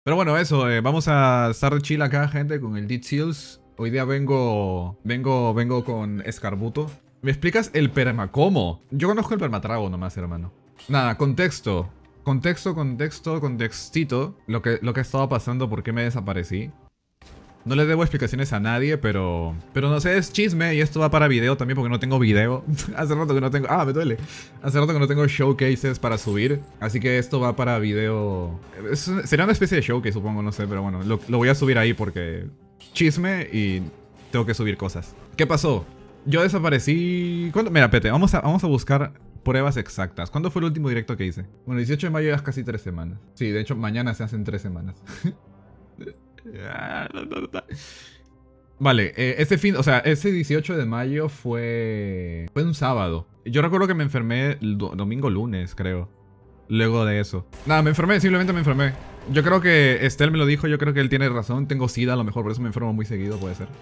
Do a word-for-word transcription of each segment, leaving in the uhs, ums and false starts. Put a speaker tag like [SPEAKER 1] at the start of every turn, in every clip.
[SPEAKER 1] Pero bueno, eso, eh, vamos a estar de chill acá, gente, con el Dead Seals. Hoy día vengo, vengo, vengo con Escarbuto. ¿Me explicas el permacomo? Yo conozco el permatrago nomás, hermano. Nada, contexto. Contexto, contexto, contextito. Lo que, lo que ha estado pasando, por qué me desaparecí. No le debo explicaciones a nadie, pero... Pero no sé, es chisme y esto va para video también porque no tengo video. Hace rato que no tengo... Ah, me duele. Hace rato que no tengo showcases para subir. Así que esto va para video... Es, sería una especie de showcase, supongo, no sé. Pero bueno, lo, lo voy a subir ahí porque... Chisme y tengo que subir cosas. ¿Qué pasó? Yo desaparecí... ¿Cuándo? Mira, pete, vamos a, vamos a buscar pruebas exactas. ¿Cuándo fue el último directo que hice? Bueno, dieciocho de mayo ya es casi tres semanas. Sí, de hecho, mañana se hacen tres semanas. Vale, eh, ese fin, o sea, ese dieciocho de mayo fue... Fue un sábado. Yo recuerdo que me enfermé el do domingo lunes, creo. Luego de eso. Nada, me enfermé, simplemente me enfermé. Yo creo que Estel me lo dijo, yo creo que él tiene razón. Tengo sida a lo mejor, por eso me enfermo muy seguido, puede ser.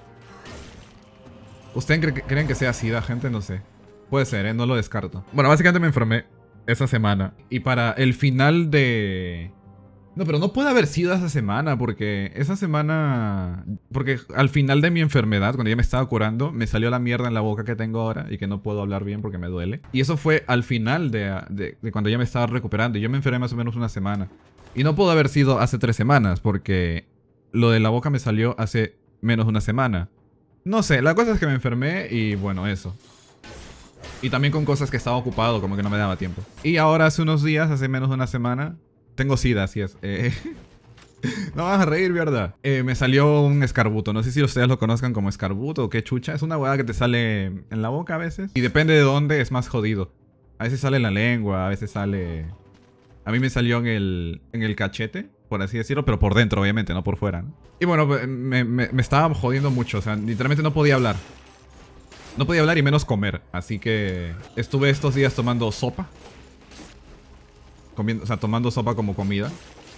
[SPEAKER 1] ¿Ustedes cre creen que sea sida, gente? No sé. Puede ser, ¿eh? No lo descarto. Bueno, básicamente me enfermé esa semana. Y para el final de... No, pero no puede haber sido esa semana, porque esa semana... Porque al final de mi enfermedad, cuando ya me estaba curando, me salió la mierda en la boca que tengo ahora y que no puedo hablar bien porque me duele. Y eso fue al final de, de, de cuando ya me estaba recuperando. Y yo me enfermé más o menos una semana. Y no pudo haber sido hace tres semanas, porque lo de la boca me salió hace menos de una semana. No sé, la cosa es que me enfermé y bueno, eso. Y también con cosas que estaba ocupado, como que no me daba tiempo. Y ahora hace unos días, hace menos de una semana... Tengo sida, así es. Eh, no vas a reír, ¿verdad? Eh, me salió un escarbuto. No sé si ustedes lo conozcan como escarbuto o qué chucha. Es una hueá que te sale en la boca a veces. Y depende de dónde es más jodido. A veces sale en la lengua, a veces sale... A mí me salió en el, en el cachete, por así decirlo, pero por dentro, obviamente, no por fuera, ¿no? Y bueno, me, me, me estaba jodiendo mucho. O sea, literalmente no podía hablar. No podía hablar y menos comer. Así que estuve estos días tomando sopa. Comiendo, o sea, tomando sopa como comida.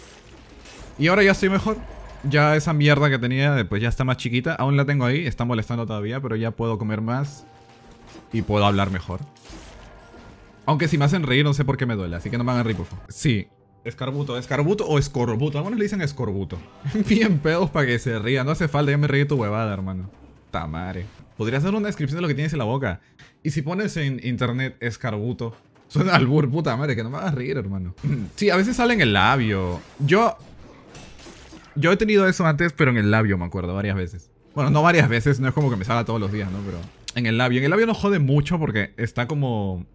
[SPEAKER 1] Y ahora ya estoy mejor. Ya esa mierda que tenía, pues ya está más chiquita. Aún la tengo ahí, está molestando todavía, pero ya puedo comer más. Y puedo hablar mejor. Aunque si me hacen reír, no sé por qué me duele, así que no me hagan reír, por favor. Sí, escarbuto, escarbuto o escorbuto. Algunos le dicen escorbuto. Bien pedos para que se ría. No hace falta, ya me reí tu huevada, hermano. Tamare. Podrías dar una descripción de lo que tienes en la boca. Y si pones en internet escarbuto... Suena albur, puta madre, que no me hagas reír, hermano. Sí, a veces sale en el labio. Yo... Yo he tenido eso antes, pero en el labio, me acuerdo, varias veces. Bueno, no varias veces, no es como que me salga todos los días, ¿no? Pero... En el labio. En el labio no jode mucho porque está como...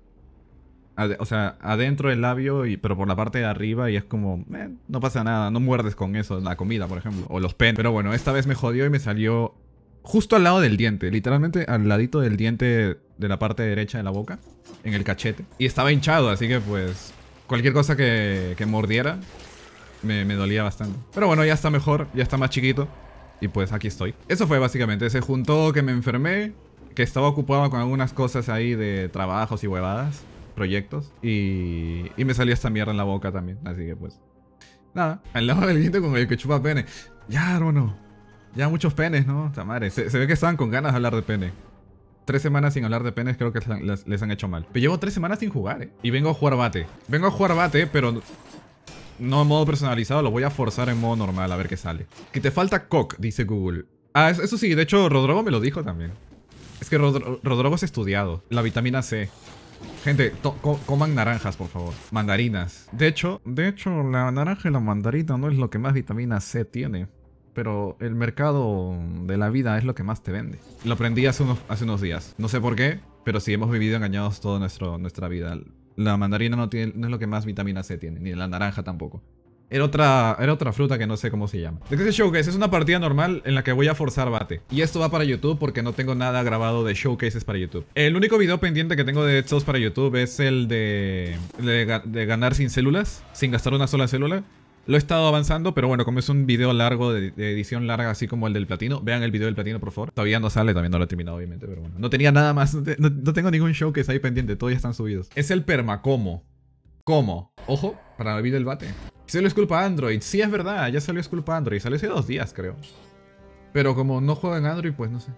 [SPEAKER 1] O sea, adentro del labio, y, pero por la parte de arriba y es como... Eh, no pasa nada, no muerdes con eso, la comida, por ejemplo. O los penes. Pero bueno, esta vez me jodió y me salió... Justo al lado del diente, literalmente al ladito del diente de la parte derecha de la boca, en el cachete. Y estaba hinchado, así que pues cualquier cosa que, que mordiera me, me dolía bastante. Pero bueno, ya está mejor, ya está más chiquito. Y pues aquí estoy. Eso fue básicamente, se juntó que me enfermé, que estaba ocupado con algunas cosas ahí de trabajos y huevadas, proyectos. Y, y me salió esta mierda en la boca también, así que pues... Nada, al lado del diente con el que chupa pene. Ya, hermano. Ya muchos penes, ¿no? Madre, se, se ve que estaban con ganas de hablar de pene. Tres semanas sin hablar de penes creo que les, les han hecho mal. Pero llevo tres semanas sin jugar, ¿eh? Y vengo a jugar bate. Vengo a jugar bate, pero no en modo personalizado. Lo voy a forzar en modo normal, a ver qué sale. Que te falta cock, dice Google. Ah, eso, eso sí, de hecho Rodrogo me lo dijo también. Es que Rod Rodrogo es estudiado. La vitamina C. Gente, co coman naranjas, por favor. Mandarinas. De hecho, de hecho, la naranja y la mandarina no es lo que más vitamina C tiene. Pero el mercado de la vida es lo que más te vende. Lo aprendí hace unos, hace unos días. No sé por qué, pero sí hemos vivido engañados toda nuestra vida. La mandarina no, tiene, no es lo que más vitamina C tiene, ni la naranja tampoco. Era otra, era otra fruta que no sé cómo se llama. ¿De qué es el showcase? Es una partida normal en la que voy a forzar bate. Y esto va para YouTube porque no tengo nada grabado de showcases para YouTube. El único video pendiente que tengo de Dead Cells para YouTube es el de, de, de ganar sin células, sin gastar una sola célula. Lo he estado avanzando, pero bueno, como es un video largo, de, de edición larga, así como el del platino. Vean el video del platino, por favor. Todavía no sale, también no lo he terminado, obviamente, pero bueno. No tenía nada más, no, te, no, no tengo ningún showcase ahí pendiente, todos ya están subidos. Es el permacomo. ¿Cómo? Ojo, para la vida del bate. Salió es culpa Android. Sí, es verdad, ya salió es culpa Android. Salió hace dos días, creo. Pero como no juego en Android, pues no sé.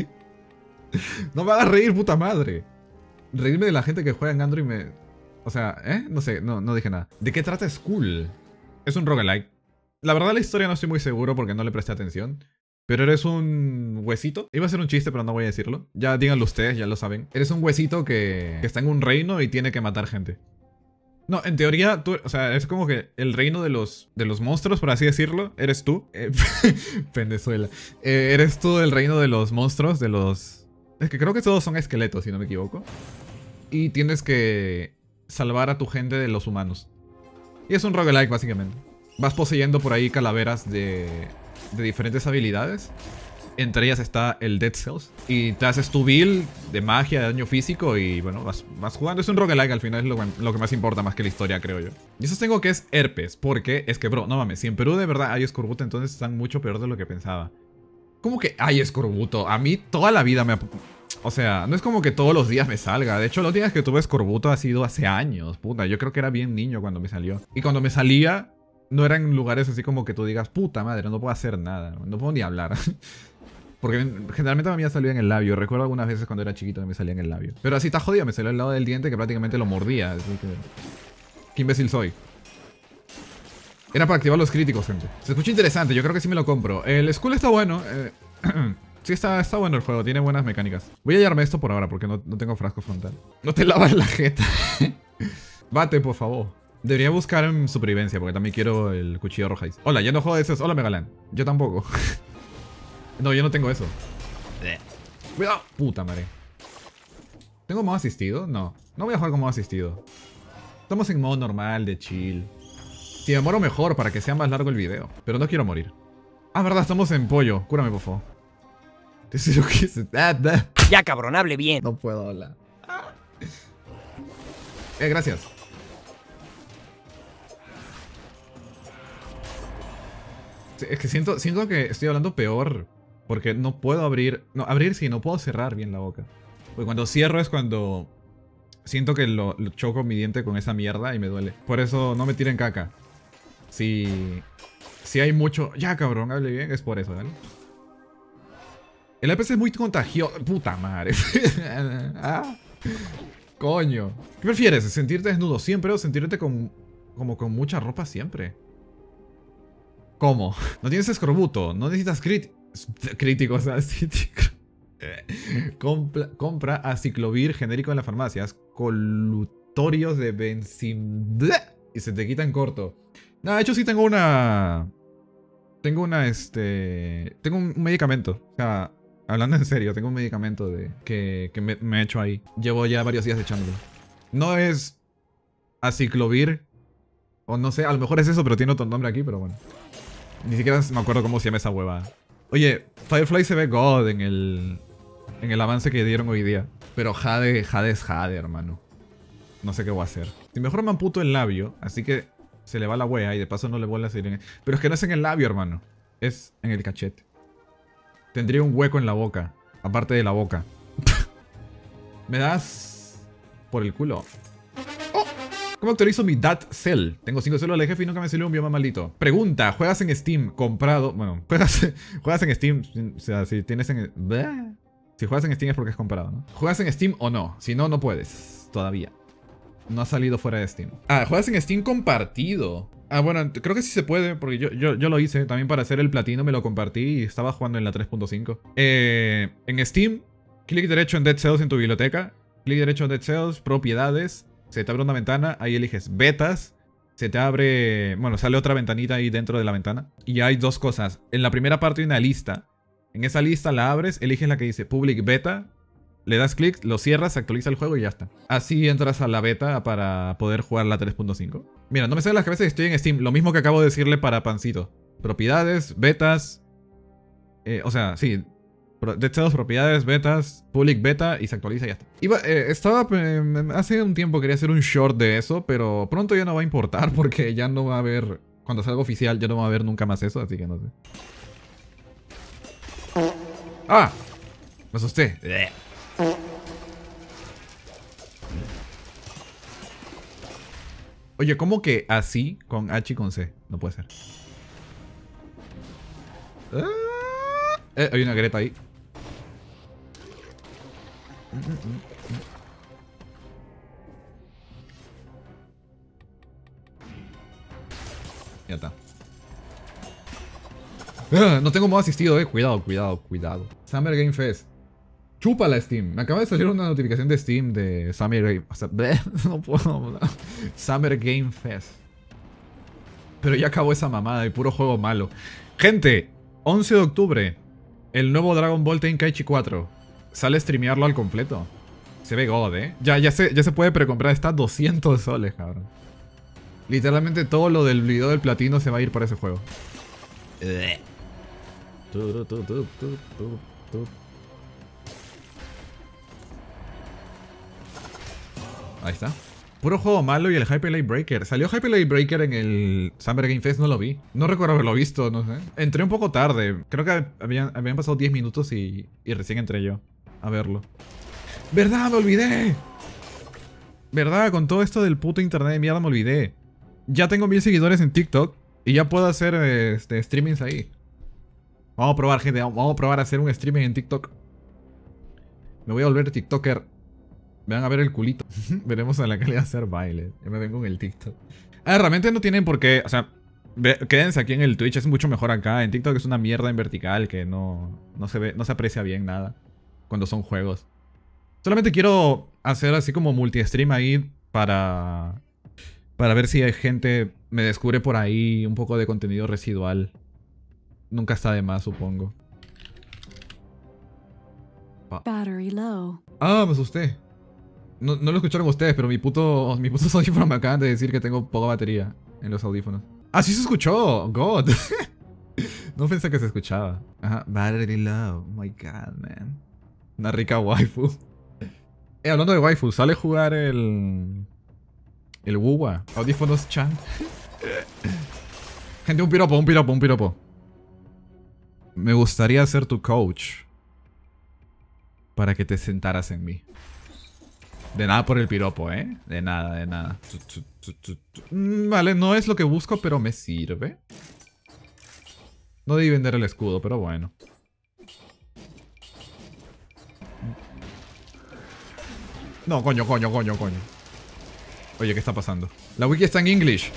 [SPEAKER 1] No me hagas reír, puta madre. Reírme de la gente que juega en Android me... O sea, ¿eh? No sé, no, no dije nada. ¿De qué trata Skull? Es un roguelike. La verdad la historia no estoy muy seguro porque no le presté atención. Pero eres un huesito. Iba a ser un chiste, pero no voy a decirlo. Ya díganlo ustedes, ya lo saben. Eres un huesito que, que está en un reino y tiene que matar gente. No, en teoría, tú, o sea, es como que el reino de los, de los monstruos, por así decirlo, eres tú. Eh, Venezuela. Eh, eres tú el reino de los monstruos, de los... Es que creo que todos son esqueletos, si no me equivoco. Y tienes que salvar a tu gente de los humanos. Y es un roguelike, básicamente. Vas poseyendo por ahí calaveras de, de diferentes habilidades. Entre ellas está el Dead Cells. Y te haces tu build de magia, de daño físico. Y bueno, vas, vas jugando. Es un roguelike, al final es lo, lo que más importa, más que la historia, creo yo. Y eso tengo que es herpes. Porque es que, bro, no mames. Si en Perú de verdad hay escorbuto, entonces están mucho peor de lo que pensaba. ¿Cómo que hay escorbuto? A mí toda la vida me... O sea, no es como que todos los días me salga. De hecho, los días que tuve escorbuto ha sido hace años. Puta, yo creo que era bien niño cuando me salió. Y cuando me salía, no eran lugares así como que tú digas, puta madre, no puedo hacer nada. No puedo ni hablar. Porque generalmente a mí me salía en el labio. Recuerdo algunas veces cuando era chiquito que me salía en el labio. Pero así está jodido, me salió al lado del diente que prácticamente lo mordía. Así que... qué imbécil soy. Era para activar los críticos, gente. Se escucha interesante, yo creo que sí me lo compro. El Skull está bueno. Eh... Sí, está, está bueno el juego, tiene buenas mecánicas. Voy a llevarme esto por ahora porque no, no tengo frasco frontal. No te lavas la jeta. Bate, por favor. Debería buscar en supervivencia porque también quiero el cuchillo rojais. Hola, ya no juego de esos. Hola, Megalan. Yo tampoco. No, yo no tengo eso. Cuidado. Puta madre. ¿Tengo modo asistido? No. No voy a jugar con modo asistido. Estamos en modo normal, de chill. Si me muero mejor para que sea más largo el video. Pero no quiero morir. Ah, verdad, estamos en pollo. Cúrame, por favor.
[SPEAKER 2] Ya, cabrón, hable bien.
[SPEAKER 1] No puedo hablar. Eh, gracias. Es que siento, siento que estoy hablando peor. Porque no puedo abrir... No, abrir sí, no puedo cerrar bien la boca. Porque cuando cierro es cuando... siento que lo, lo choco mi diente con esa mierda y me duele. Por eso no me tiren caca. Si... Si hay mucho... Ya, cabrón, hable bien. Es por eso, ¿vale? El A P C es muy contagioso. Puta madre. Ah, coño. ¿Qué prefieres? ¿Sentirte desnudo siempre o sentirte con, como con mucha ropa siempre? ¿Cómo? No tienes escorbuto. No necesitas crit críticos. compra, compra aciclovir genérico en las farmacias. Colutorios de benzin... Y se te quita en corto. No, de hecho sí tengo una... Tengo una, este... Tengo un medicamento. O sea... Hablando en serio, tengo un medicamento de que, que me, me he hecho ahí. Llevo ya varios días echándolo. No es aciclovir. O no sé, a lo mejor es eso, pero tiene otro nombre aquí, pero bueno. Ni siquiera me acuerdo cómo se llama esa hueva. Oye, Firefly se ve god en el... En el avance que dieron hoy día. Pero Jade, Jade es Jade, hermano. No sé qué voy a hacer. Si mejor me amputo el labio, así que se le va la wea y de paso no le vuelve a salir en el... Pero es que no es en el labio, hermano. Es en el cachete. Tendría un hueco en la boca. Aparte de la boca. ¿Me das por el culo? Oh, ¿cómo actualizo mi Dat Cell? Tengo cinco células de jefe y nunca me salió un bioma maldito. Pregunta, ¿juegas en Steam comprado? Bueno, ¿juegas, juegas en Steam? O sea, si tienes en... Si juegas en Steam es porque es comprado, ¿no? ¿Juegas en Steam o no? Si no, no puedes. Todavía. No ha salido fuera de Steam. Ah, ¿juegas en Steam compartido? Ah, bueno, creo que sí se puede, porque yo, yo, yo lo hice. También para hacer el platino me lo compartí y estaba jugando en la tres punto cinco. Eh, en Steam, clic derecho en Dead Cells en tu biblioteca. Clic derecho en Dead Cells, propiedades. Se te abre una ventana, ahí eliges betas. Se te abre... Bueno, sale otra ventanita ahí dentro de la ventana. Y hay dos cosas. En la primera parte hay una lista. En esa lista la abres, eliges la que dice Public Beta. Le das clic, lo cierras, se actualiza el juego y ya está. Así entras a la beta para poder jugar la tres punto cinco. Mira, no me sale las cabezas que estoy en Steam. Lo mismo que acabo de decirle para Pancito. Propiedades, betas. Eh, o sea, sí. Dead Cells, propiedades, betas, public beta y se actualiza y ya está. Iba, eh, estaba... Eh, hace un tiempo quería hacer un short de eso, pero pronto ya no va a importar porque ya no va a haber... Cuando salga oficial ya no va a haber nunca más eso, así que no sé. ¡Ah! Me asusté. Oye, ¿cómo que así con H y con C? No puede ser. Ah, eh, hay una Greta ahí. Ya está. Ah, no tengo modo asistido, eh. Cuidado, cuidado, cuidado. Summer Game Fest. Chúpala, Steam. Me acaba de salir una notificación de Steam de Summer Game... O sea, no puedo... Summer Game Fest. Pero ya acabó esa mamada y puro juego malo. Gente, once de octubre. El nuevo Dragon Ball Tenkaichi cuatro. Sale a streamearlo al completo. Se ve God, eh. Ya, ya, se, ya se puede precomprar. Está a doscientos soles, cabrón. Literalmente todo lo del video del platino se va a ir para ese juego. Ahí está. Puro juego malo y el Hyper Light Breaker. ¿Salió Hyper Light Breaker en el Summer Game Fest? No lo vi. No recuerdo haberlo visto, no sé. Entré un poco tarde. Creo que habían, habían pasado diez minutos y, y recién entré yo a verlo. ¡Verdad! ¡Me olvidé! ¿Verdad? Con todo esto del puto internet de mierda me olvidé. Ya tengo mil seguidores en TikTok y ya puedo hacer este, streamings ahí. Vamos a probar, gente. Vamos a probar a hacer un streaming en TikTok. Me voy a volver TikToker. Me van a ver el culito. Veremos a la calidad hacer baile. Yo me vengo en el TikTok. Ah, realmente no tienen por qué. O sea, ve, quédense aquí en el Twitch. Es mucho mejor acá. En TikTok es una mierda en vertical que no, no se ve, no se aprecia bien nada cuando son juegos. Solamente quiero hacer así como multi-stream ahí para, para ver si hay gente me descubre por ahí un poco de contenido residual. Nunca está de más, supongo.
[SPEAKER 3] Battery low.
[SPEAKER 1] Ah, me asusté. No, no lo escucharon ustedes, pero mi puto, mi puto audífono me acaban de decir que tengo poca batería en los audífonos. ¡Ah, sí se escuchó! ¡God! No pensé que se escuchaba. Ajá, battery low. Oh my god, man. Una rica waifu. Eh, hablando de waifu, ¿sale a jugar el... el Wuwa? Audífonos chan. Gente, un piropo, un piropo, un piropo. Me gustaría ser tu coach. Para que te sentaras en mí. De nada por el piropo, ¿eh? De nada, de nada. Vale, no es lo que busco, pero me sirve. No debí vender el escudo, pero bueno. No, coño, coño, coño, coño. Oye, ¿qué está pasando? La wiki está en English.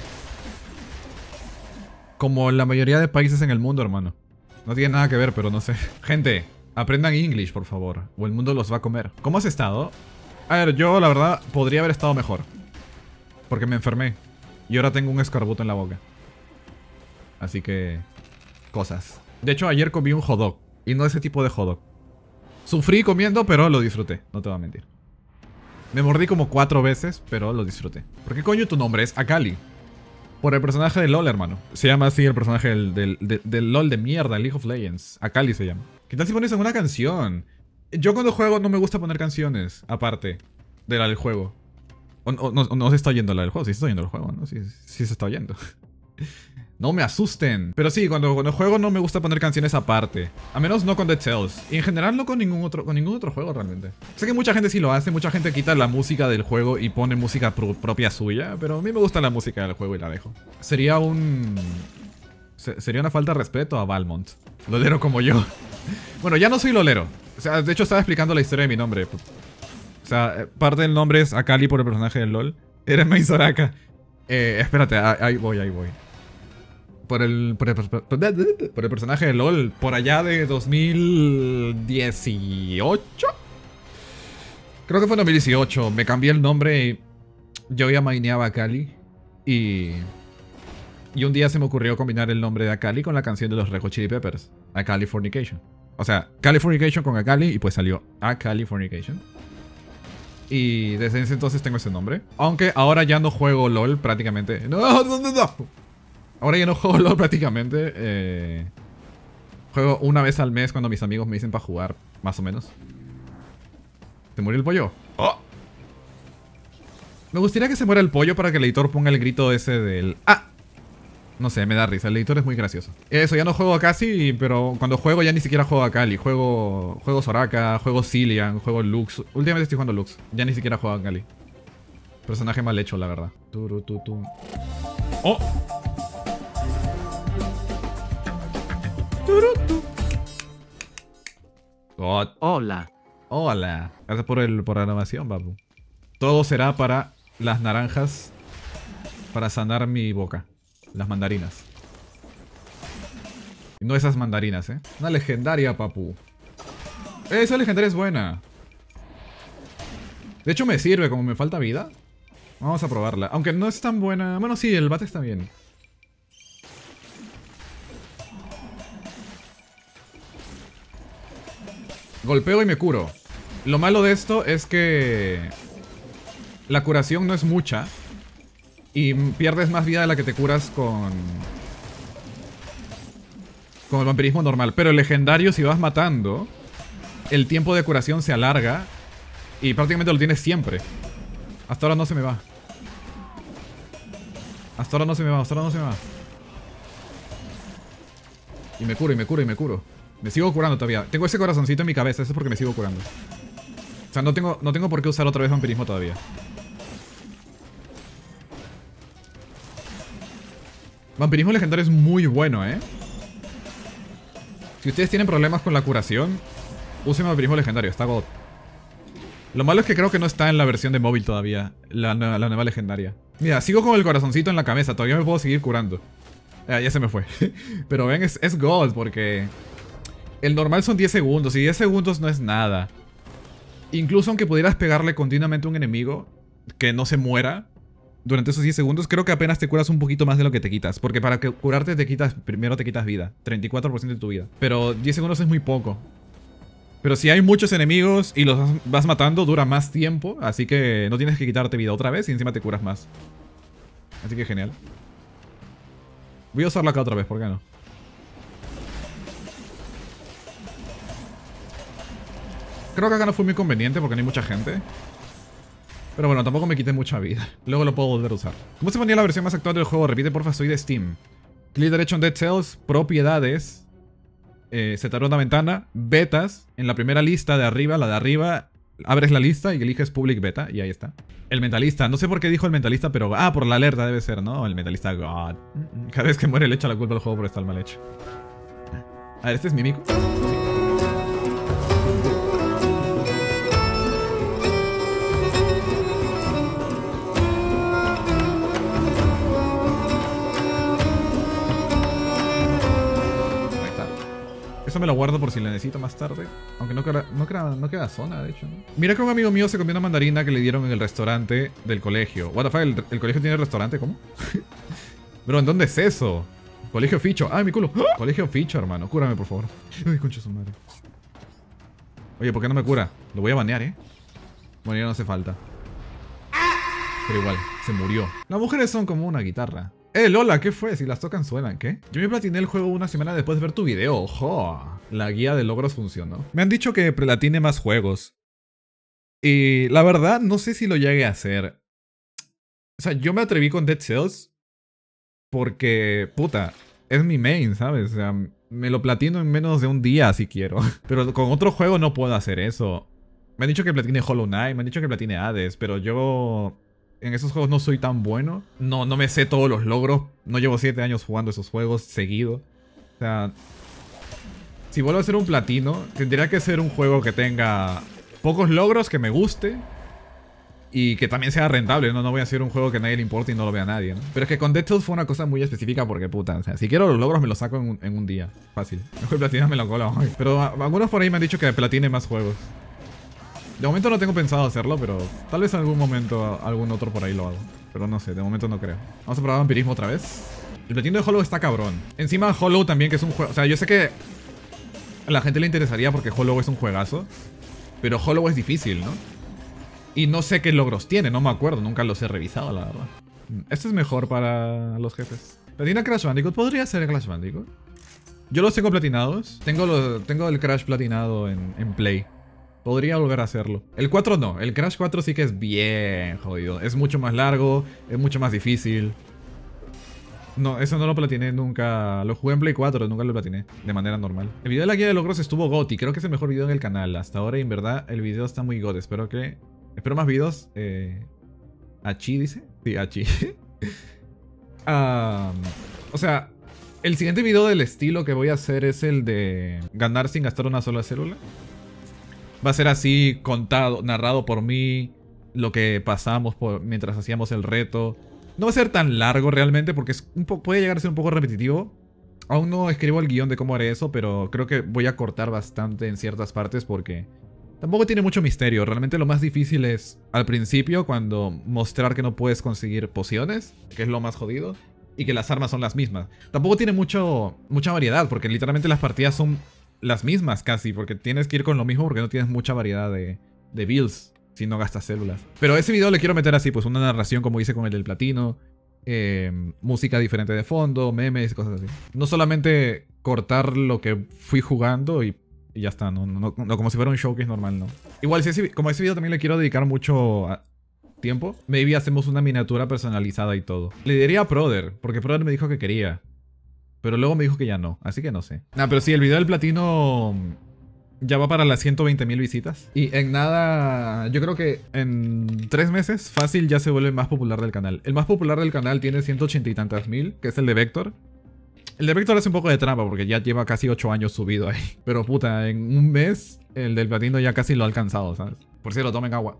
[SPEAKER 1] Como en la mayoría de países en el mundo, hermano. No tiene nada que ver, pero no sé. Gente, aprendan English, por favor. O el mundo los va a comer. ¿Cómo has estado? A ver, yo la verdad podría haber estado mejor. Porque me enfermé. Y ahora tengo un escarbuto en la boca. Así que... cosas. De hecho, ayer comí un hot dog. Y no ese tipo de hot dog. Sufrí comiendo, pero lo disfruté. No te voy a mentir. Me mordí como cuatro veces, pero lo disfruté. ¿Por qué coño tu nombre es Akali? Por el personaje de LOL, hermano. Se llama así el personaje del, del, del, del LOL de mierda, League of Legends. Akali se llama. ¿Qué tal si pones en una canción? Yo cuando juego no me gusta poner canciones, aparte de la del juego. O, o, no, no se está oyendo la del juego, sí se está oyendo el juego, ¿no? Sí, sí se está oyendo. No me asusten. Pero sí, cuando, cuando juego no me gusta poner canciones aparte. A menos no con Dead Cells. Y en general no con ningún otro, con ningún otro juego realmente. Sé que mucha gente sí lo hace, mucha gente quita la música del juego y pone música pro propia suya. Pero a mí me gusta la música del juego y la dejo. Sería un... Se sería una falta de respeto a Valmont. Lolero como yo. Bueno, ya no soy lolero. O sea, de hecho estaba explicando la historia de mi nombre. O sea, parte del nombre es Akali por el personaje del LOL. Era Mei Soraka. Eh, espérate, ahí voy, ahí voy. Por el, por, el, por el personaje de LOL, por allá de dos mil dieciocho. Creo que fue en dos mil dieciocho. Me cambié el nombre y yo ya maineaba a Akali. Y... Y un día se me ocurrió combinar el nombre de Akali con la canción de los Red Hot Chili Peppers. Akali Fornication. O sea, Californication con Akali y pues salió Akali Fornication. Y desde ese entonces tengo ese nombre. Aunque ahora ya no juego LOL prácticamente. No, no, no, no. Ahora ya no juego LOL prácticamente. Eh, juego una vez al mes cuando mis amigos me dicen para jugar, más o menos. ¿Se murió el pollo? ¡Oh! Me gustaría que se muera el pollo para que el editor ponga el grito ese del... ¡Ah! No sé, me da risa. El editor es muy gracioso. Eso, ya no juego casi, pero cuando juego ya ni siquiera juego a Akali. Juego, juego Soraka, juego Cillian, juego Lux. Últimamente estoy jugando Lux. Ya ni siquiera juego a Akali. Personaje mal hecho, la verdad. ¡Oh! God.
[SPEAKER 2] Hola.
[SPEAKER 1] Hola. Gracias por, el, por la animación, papu. Todo será para las naranjas. Para sanar mi boca. Las mandarinas. Y no esas mandarinas, ¿eh? Una legendaria, papu. Esa legendaria es buena. De hecho me sirve, como me falta vida. Vamos a probarla. Aunque no es tan buena. Bueno, sí, el bate está bien. Golpeo y me curo. Lo malo de esto es que la curación no es mucha. Y pierdes más vida de la que te curas con... Con el vampirismo normal. Pero el legendario, si vas matando, el tiempo de curación se alarga. Y prácticamente lo tienes siempre. Hasta ahora no se me va. Hasta ahora no se me va, hasta ahora no se me va. Y me curo, y me curo, y me curo. Me sigo curando todavía. Tengo ese corazoncito en mi cabeza, eso es porque me sigo curando. O sea, no tengo, no tengo por qué usar otra vez vampirismo todavía. Vampirismo legendario es muy bueno, ¿eh? Si ustedes tienen problemas con la curación, usen vampirismo legendario, está God. Lo malo es que creo que no está en la versión de móvil todavía, la, la, la nueva legendaria. Mira, sigo con el corazoncito en la cabeza, todavía me puedo seguir curando. Ah, ya se me fue. Pero ven, es, es God porque el normal son diez segundos y diez segundos no es nada. Incluso aunque pudieras pegarle continuamente a un enemigo que no se muera durante esos diez segundos, creo que apenas te curas un poquito más de lo que te quitas. Porque para que curarte te quitas, primero te quitas vida, treinta y cuatro por ciento de tu vida. Pero diez segundos es muy poco. Pero si hay muchos enemigos y los vas matando, dura más tiempo. Así que no tienes que quitarte vida otra vez y encima te curas más. Así que genial. Voy a usarla acá otra vez, ¿por qué no? Creo que acá no fue muy conveniente porque no hay mucha gente. Pero bueno, tampoco me quité mucha vida. Luego lo puedo volver a usar. ¿Cómo se ponía la versión más actual del juego? Repite, porfa, soy de Steam. Clic derecho en Dead Cells, propiedades. Eh, se te abre una ventana, betas. En la primera lista de arriba, la de arriba, abres la lista y eliges Public Beta. Y ahí está. El mentalista, no sé por qué dijo el mentalista, pero... Ah, por la alerta debe ser, ¿no? El mentalista, God. Cada vez que muere le echa la culpa al juego por estar mal hecho. A ver, ¿este es Mimico? Sí. Eso me lo guardo por si lo necesito más tarde. Aunque no queda, no queda, no queda zona, de hecho, ¿no? Mira que un amigo mío se comió una mandarina que le dieron en el restaurante del colegio. What the fuck, ¿el, el colegio tiene restaurante? ¿Cómo? Bro, ¿en dónde es eso? Colegio Ficho. ¡Ay, mi culo! ¡Ah! Colegio Ficho, hermano. Cúrame, por favor. Ay, concha su madre. Oye, ¿por qué no me cura? Lo voy a banear, ¿eh? Bueno, ya no hace falta. Pero igual, se murió. Las mujeres son como una guitarra. ¡Eh, Lola! ¿Qué fue? Si las tocan suenan, ¿qué? Yo me platiné el juego una semana después de ver tu video. ¡Ojo! La guía de logros funcionó. Me han dicho que platine más juegos. Y la verdad, no sé si lo llegue a hacer. O sea, yo me atreví con Dead Cells porque, puta, es mi main, ¿sabes? O sea, me lo platino en menos de un día si quiero. Pero con otro juego no puedo hacer eso. Me han dicho que platine Hollow Knight, me han dicho que platine Hades, pero yo... En esos juegos no soy tan bueno. No, no me sé todos los logros. No llevo siete años jugando esos juegos seguido. O sea... Si vuelvo a ser un platino, tendría que ser un juego que tenga pocos logros, que me guste. Y que también sea rentable, ¿no? No voy a hacer un juego que a nadie le importe y no lo vea nadie, ¿no? Pero es que con Dead Cells fue una cosa muy específica porque, puta, o sea, si quiero los logros me los saco en un, en un día. Fácil. Mejor platina me lo cola hoy. Pero a, algunos por ahí me han dicho que platine más juegos. De momento no tengo pensado hacerlo, pero tal vez en algún momento algún otro por ahí lo hago. Pero no sé, de momento no creo. Vamos a probar vampirismo otra vez. El platino de Hollow está cabrón. Encima Hollow también, que es un juego... O sea, yo sé que a la gente le interesaría porque Hollow es un juegazo. Pero Hollow es difícil, ¿no? Y no sé qué logros tiene, no me acuerdo. Nunca los he revisado, la verdad. Este es mejor para los jefes. Platina Crash Bandicoot. ¿Podría ser Crash Bandicoot? Yo los tengo platinados. Tengo, los, tengo el Crash platinado en, en Play. Podría volver a hacerlo. El cuatro no. El Crash cuatro sí que es bien jodido. Es mucho más largo. Es mucho más difícil. No, eso no lo platiné nunca. Lo jugué en Play cuatro, nunca lo platiné de manera normal. El video de la guía de logros estuvo God y creo que es el mejor video en el canal. Hasta ahora, y en verdad, el video está muy God. Espero que... Espero más videos. Eh... Achi dice. Sí, Achi. um, o sea, el siguiente video del estilo que voy a hacer es el de ganar sin gastar una sola célula. Va a ser así, contado, narrado por mí, lo que pasamos por, mientras hacíamos el reto. No va a ser tan largo realmente porque es un puede llegar a ser un poco repetitivo. Aún no escribo el guión de cómo haré eso, pero creo que voy a cortar bastante en ciertas partes porque tampoco tiene mucho misterio. Realmente lo más difícil es al principio, cuando mostrar que no puedes conseguir pociones, que es lo más jodido, y que las armas son las mismas. Tampoco tiene mucho, mucha variedad, porque literalmente las partidas son las mismas casi, porque tienes que ir con lo mismo porque no tienes mucha variedad de, de builds si no gastas células. Pero ese video le quiero meter así, pues una narración como hice con el del platino. Eh, música diferente de fondo, memes, cosas así. No solamente cortar lo que fui jugando y, y ya está, no, no, no, como si fuera un showcase normal, no. Igual, si ese, como a ese video también le quiero dedicar mucho a, tiempo, maybe hacemos una miniatura personalizada y todo. Le diría a Proder, porque Proder me dijo que quería, pero luego me dijo que ya no, así que no sé. Nah, pero sí, el video del platino ya va para las ciento veinte mil visitas. Y en nada, yo creo que en tres meses, fácil, ya se vuelve el más popular del canal. El más popular del canal tiene ciento ochenta y tantas mil, que es el de Vector. El de Vector es un poco de trampa, porque ya lleva casi ocho años subido ahí. Pero puta, en un mes, el del platino ya casi lo ha alcanzado, ¿sabes? Por cierto, tomen agua.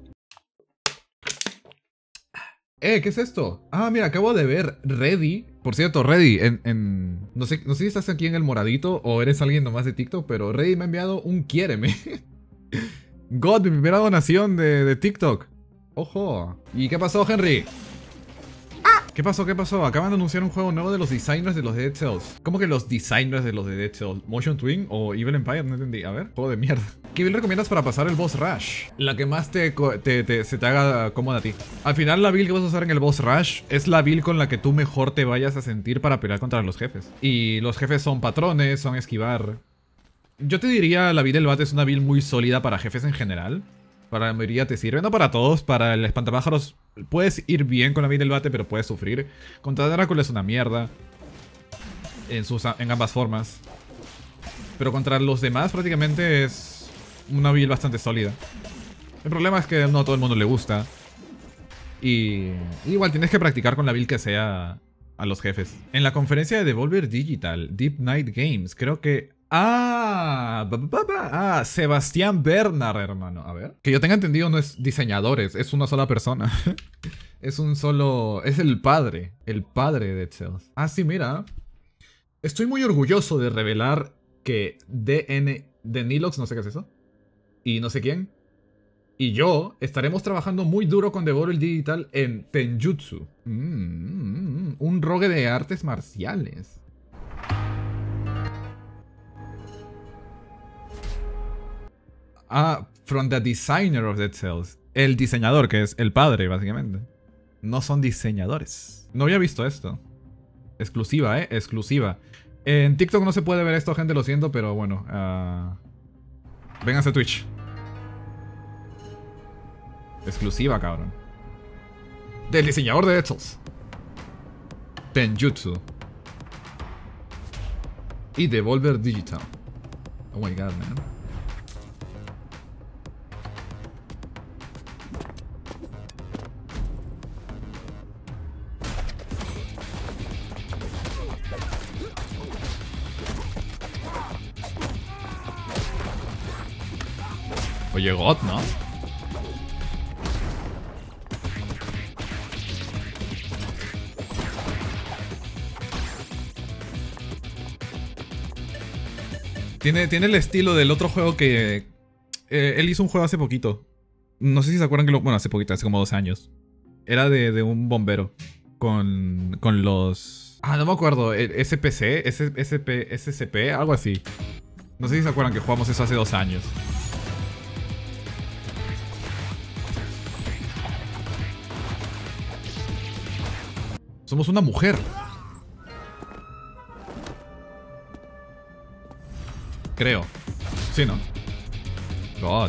[SPEAKER 1] Eh, ¿qué es esto? Ah, mira, acabo de ver Ready. Por cierto, Ready, en, en... No sé, no sé si estás aquí en el moradito o eres alguien nomás de TikTok, pero Ready me ha enviado un quiéreme. God, mi primera donación de, de TikTok. Ojo. ¿Y qué pasó, Henry? ¿Qué pasó? ¿Qué pasó? Acaban de anunciar un juego nuevo de los designers de los de Dead Cells. ¿Cómo que los designers de los de Dead Cells? ¿Motion Twin o Evil Empire? No entendí. A ver, juego de mierda. ¿Qué build recomiendas para pasar el boss rush? La que más te, te, te, se te haga cómoda a ti. Al final la build que vas a usar en el boss rush es la build con la que tú mejor te vayas a sentir para pelear contra los jefes. Y los jefes son patrones, son esquivar. Yo te diría la build del bate es una build muy sólida para jefes en general. Para la mayoría te sirve, no para todos. Para el espantapájaros puedes ir bien con la build del bate, pero puedes sufrir. Contra Drácula es una mierda. En, sus, en ambas formas. Pero contra los demás prácticamente es una build bastante sólida. El problema es que no a todo el mundo le gusta. Y igual tienes que practicar con la build que sea a los jefes. En la conferencia de Devolver Digital, Deep Night Games, creo que... Ah, ba, ba, ba, ah, Sebastián Bernard, hermano. A ver. Que yo tenga entendido, no es diseñadores, es una sola persona. Es un solo... Es el padre. El padre de Dead Cells. Ah, sí, mira. Estoy muy orgulloso de revelar que D N... de Nilox, no sé qué es eso. Y no sé quién. Y yo estaremos trabajando muy duro con Devolver Digital en Tenjutsu. Mm, mm, mm, un rogue de artes marciales. Ah, from the designer of Dead Cells. El diseñador, que es el padre, básicamente. No son diseñadores. No había visto esto. Exclusiva, eh. Exclusiva. En TikTok no se puede ver esto, gente, lo siento, pero bueno. Uh... Vénganse a Twitch. Exclusiva, cabrón. Del diseñador de Dead Cells. Tenjutsu. Y Devolver Digital. Oh my god, man. Oye, God, ¿no? Tiene, tiene el estilo del otro juego que... Eh, él hizo un juego hace poquito. No sé si se acuerdan que lo... Bueno, hace poquito, hace como dos años. Era de, de un bombero. Con, con los... Ah, no me acuerdo. S P C, S P, S C P, algo así. No sé si se acuerdan que jugamos eso hace dos años. Somos una mujer. Creo. Sí, ¿no? God.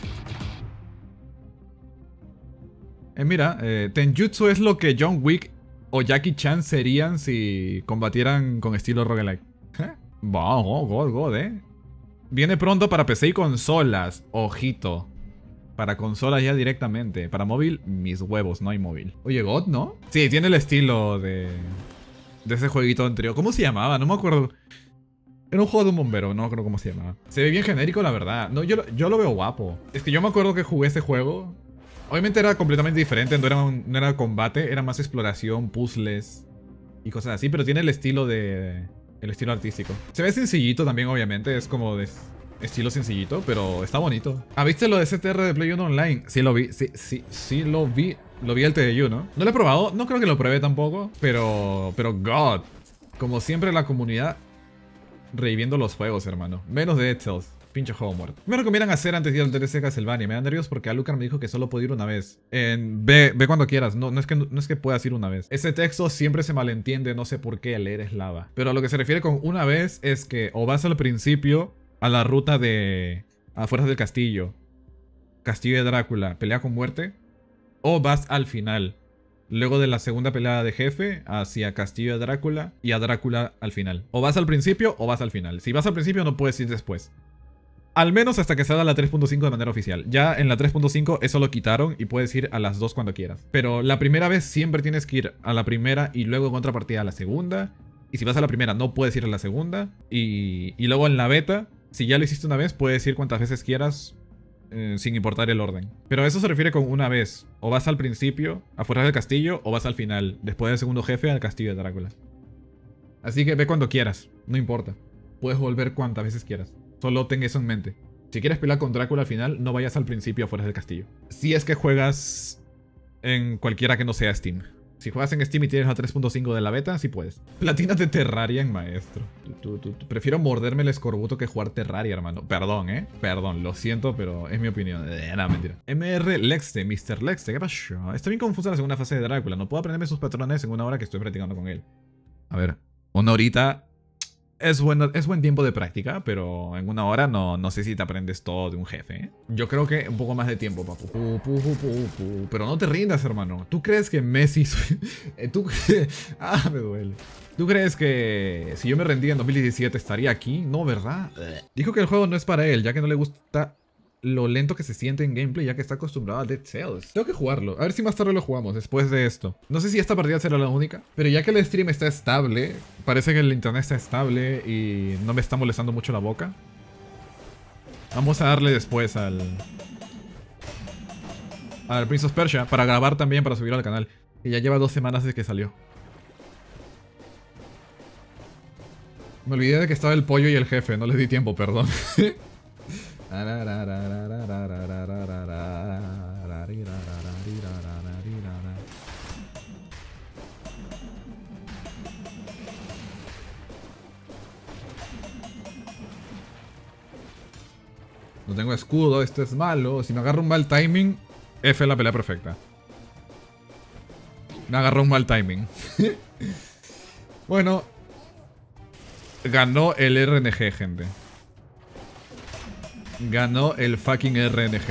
[SPEAKER 1] Eh, mira, eh, Tenjutsu es lo que John Wick o Jackie Chan serían si combatieran con estilo roguelike. ¿Eh? Wow, God, God, God, eh. Viene pronto para P C y consolas. Ojito. Para consolas ya directamente. Para móvil, mis huevos, no hay móvil. Oye, God, ¿no? Sí, tiene el estilo de... De ese jueguito anterior. ¿Cómo se llamaba? No me acuerdo. Era un juego de un bombero, no me acuerdo cómo se llamaba. Se ve bien genérico, la verdad. No, yo, yo lo veo guapo. Es que yo me acuerdo que jugué este juego. Obviamente era completamente diferente. No era, un, no era combate, era más exploración, puzzles y cosas así. Pero tiene el estilo de... El estilo artístico. Se ve sencillito también, obviamente. Es como de estilo sencillito, pero está bonito. ¿Ah, viste lo de C T R de Play uno Online? Sí lo vi, sí, sí, sí lo vi. Lo vi el T D U, ¿no? No lo he probado, no creo que lo pruebe tampoco. Pero, pero God. Como siempre la comunidad reviviendo los juegos, hermano. Menos de Dead Cells. Pinche juego muerto. Me recomiendan hacer antes de ir al D L C Castlevania. Me da nervios porque Alucard me dijo que solo puedo ir una vez. En, ve, ve cuando quieras. No, no, es que, no es que puedas ir una vez. Ese texto siempre se malentiende. No sé por qué leer es lava. Pero a lo que se refiere con una vez es que o vas al principio a la ruta de Afueras del Castillo, Castillo de Drácula, pelea con muerte. O vas al final. Luego de la segunda pelea de jefe hacia Castillo de Drácula y a Drácula al final. O vas al principio o vas al final. Si vas al principio no puedes ir después. Al menos hasta que salga la tres punto cinco de manera oficial. Ya en la tres punto cinco eso lo quitaron y puedes ir a las dos cuando quieras. Pero la primera vez siempre tienes que ir a la primera y luego en otra partida a la segunda. Y si vas a la primera no puedes ir a la segunda. Y, y luego en la beta, si ya lo hiciste una vez, puedes ir cuantas veces quieras eh, sin importar el orden. Pero a eso se refiere con una vez. O vas al principio, afuera del castillo, o vas al final, después del segundo jefe, al Castillo de Drácula. Así que ve cuando quieras, no importa. Puedes volver cuantas veces quieras. Solo ten eso en mente. Si quieres pelear con Drácula al final, no vayas al principio afuera del castillo. Si es que juegas en cualquiera que no sea Steam. Si juegas en Steam y tienes la tres punto cinco de la beta, sí puedes. Platina de Terraria en maestro. Tú, tú, tú. Prefiero morderme el escorbuto que jugar Terraria, hermano. Perdón, ¿eh? Perdón, lo siento, pero es mi opinión. Eh, nada, mentira. M R Lexte, mister Lexte, ¿qué pasó? Está bien confusa la segunda fase de Drácula. No puedo aprenderme sus patrones en una hora que estoy practicando con él. A ver, una horita... Es buen, es buen tiempo de práctica, pero en una hora no, no sé si te aprendes todo de un jefe, ¿eh? Yo creo que un poco más de tiempo, papu. Pu, pu, pu, pu, pu. Pero no te rindas, hermano. ¿Tú crees que Messi... ¿Tú... ah, me duele. ¿Tú crees que si yo me rendía en dos mil diecisiete estaría aquí? No, ¿verdad? Dijo que el juego no es para él, ya que no le gusta lo lento que se siente en gameplay, ya que está acostumbrado a Dead Cells. Tengo que jugarlo. A ver si más tarde lo jugamos, después de esto. No sé si esta partida será la única, pero ya que el stream está estable, parece que el internet está estable y no me está molestando mucho la boca. Vamos a darle después al... al Prince of Persia, para grabar también, para subir al canal. Que ya lleva dos semanas desde que salió. Me olvidé de que estaba el pollo y el jefe, no les di tiempo, perdón. No tengo escudo, esto es malo. Si me agarro un mal timing, F es la pelea perfecta. Me agarró un mal timing. Bueno, ganó el R N G, gente. Ganó el fucking R N G.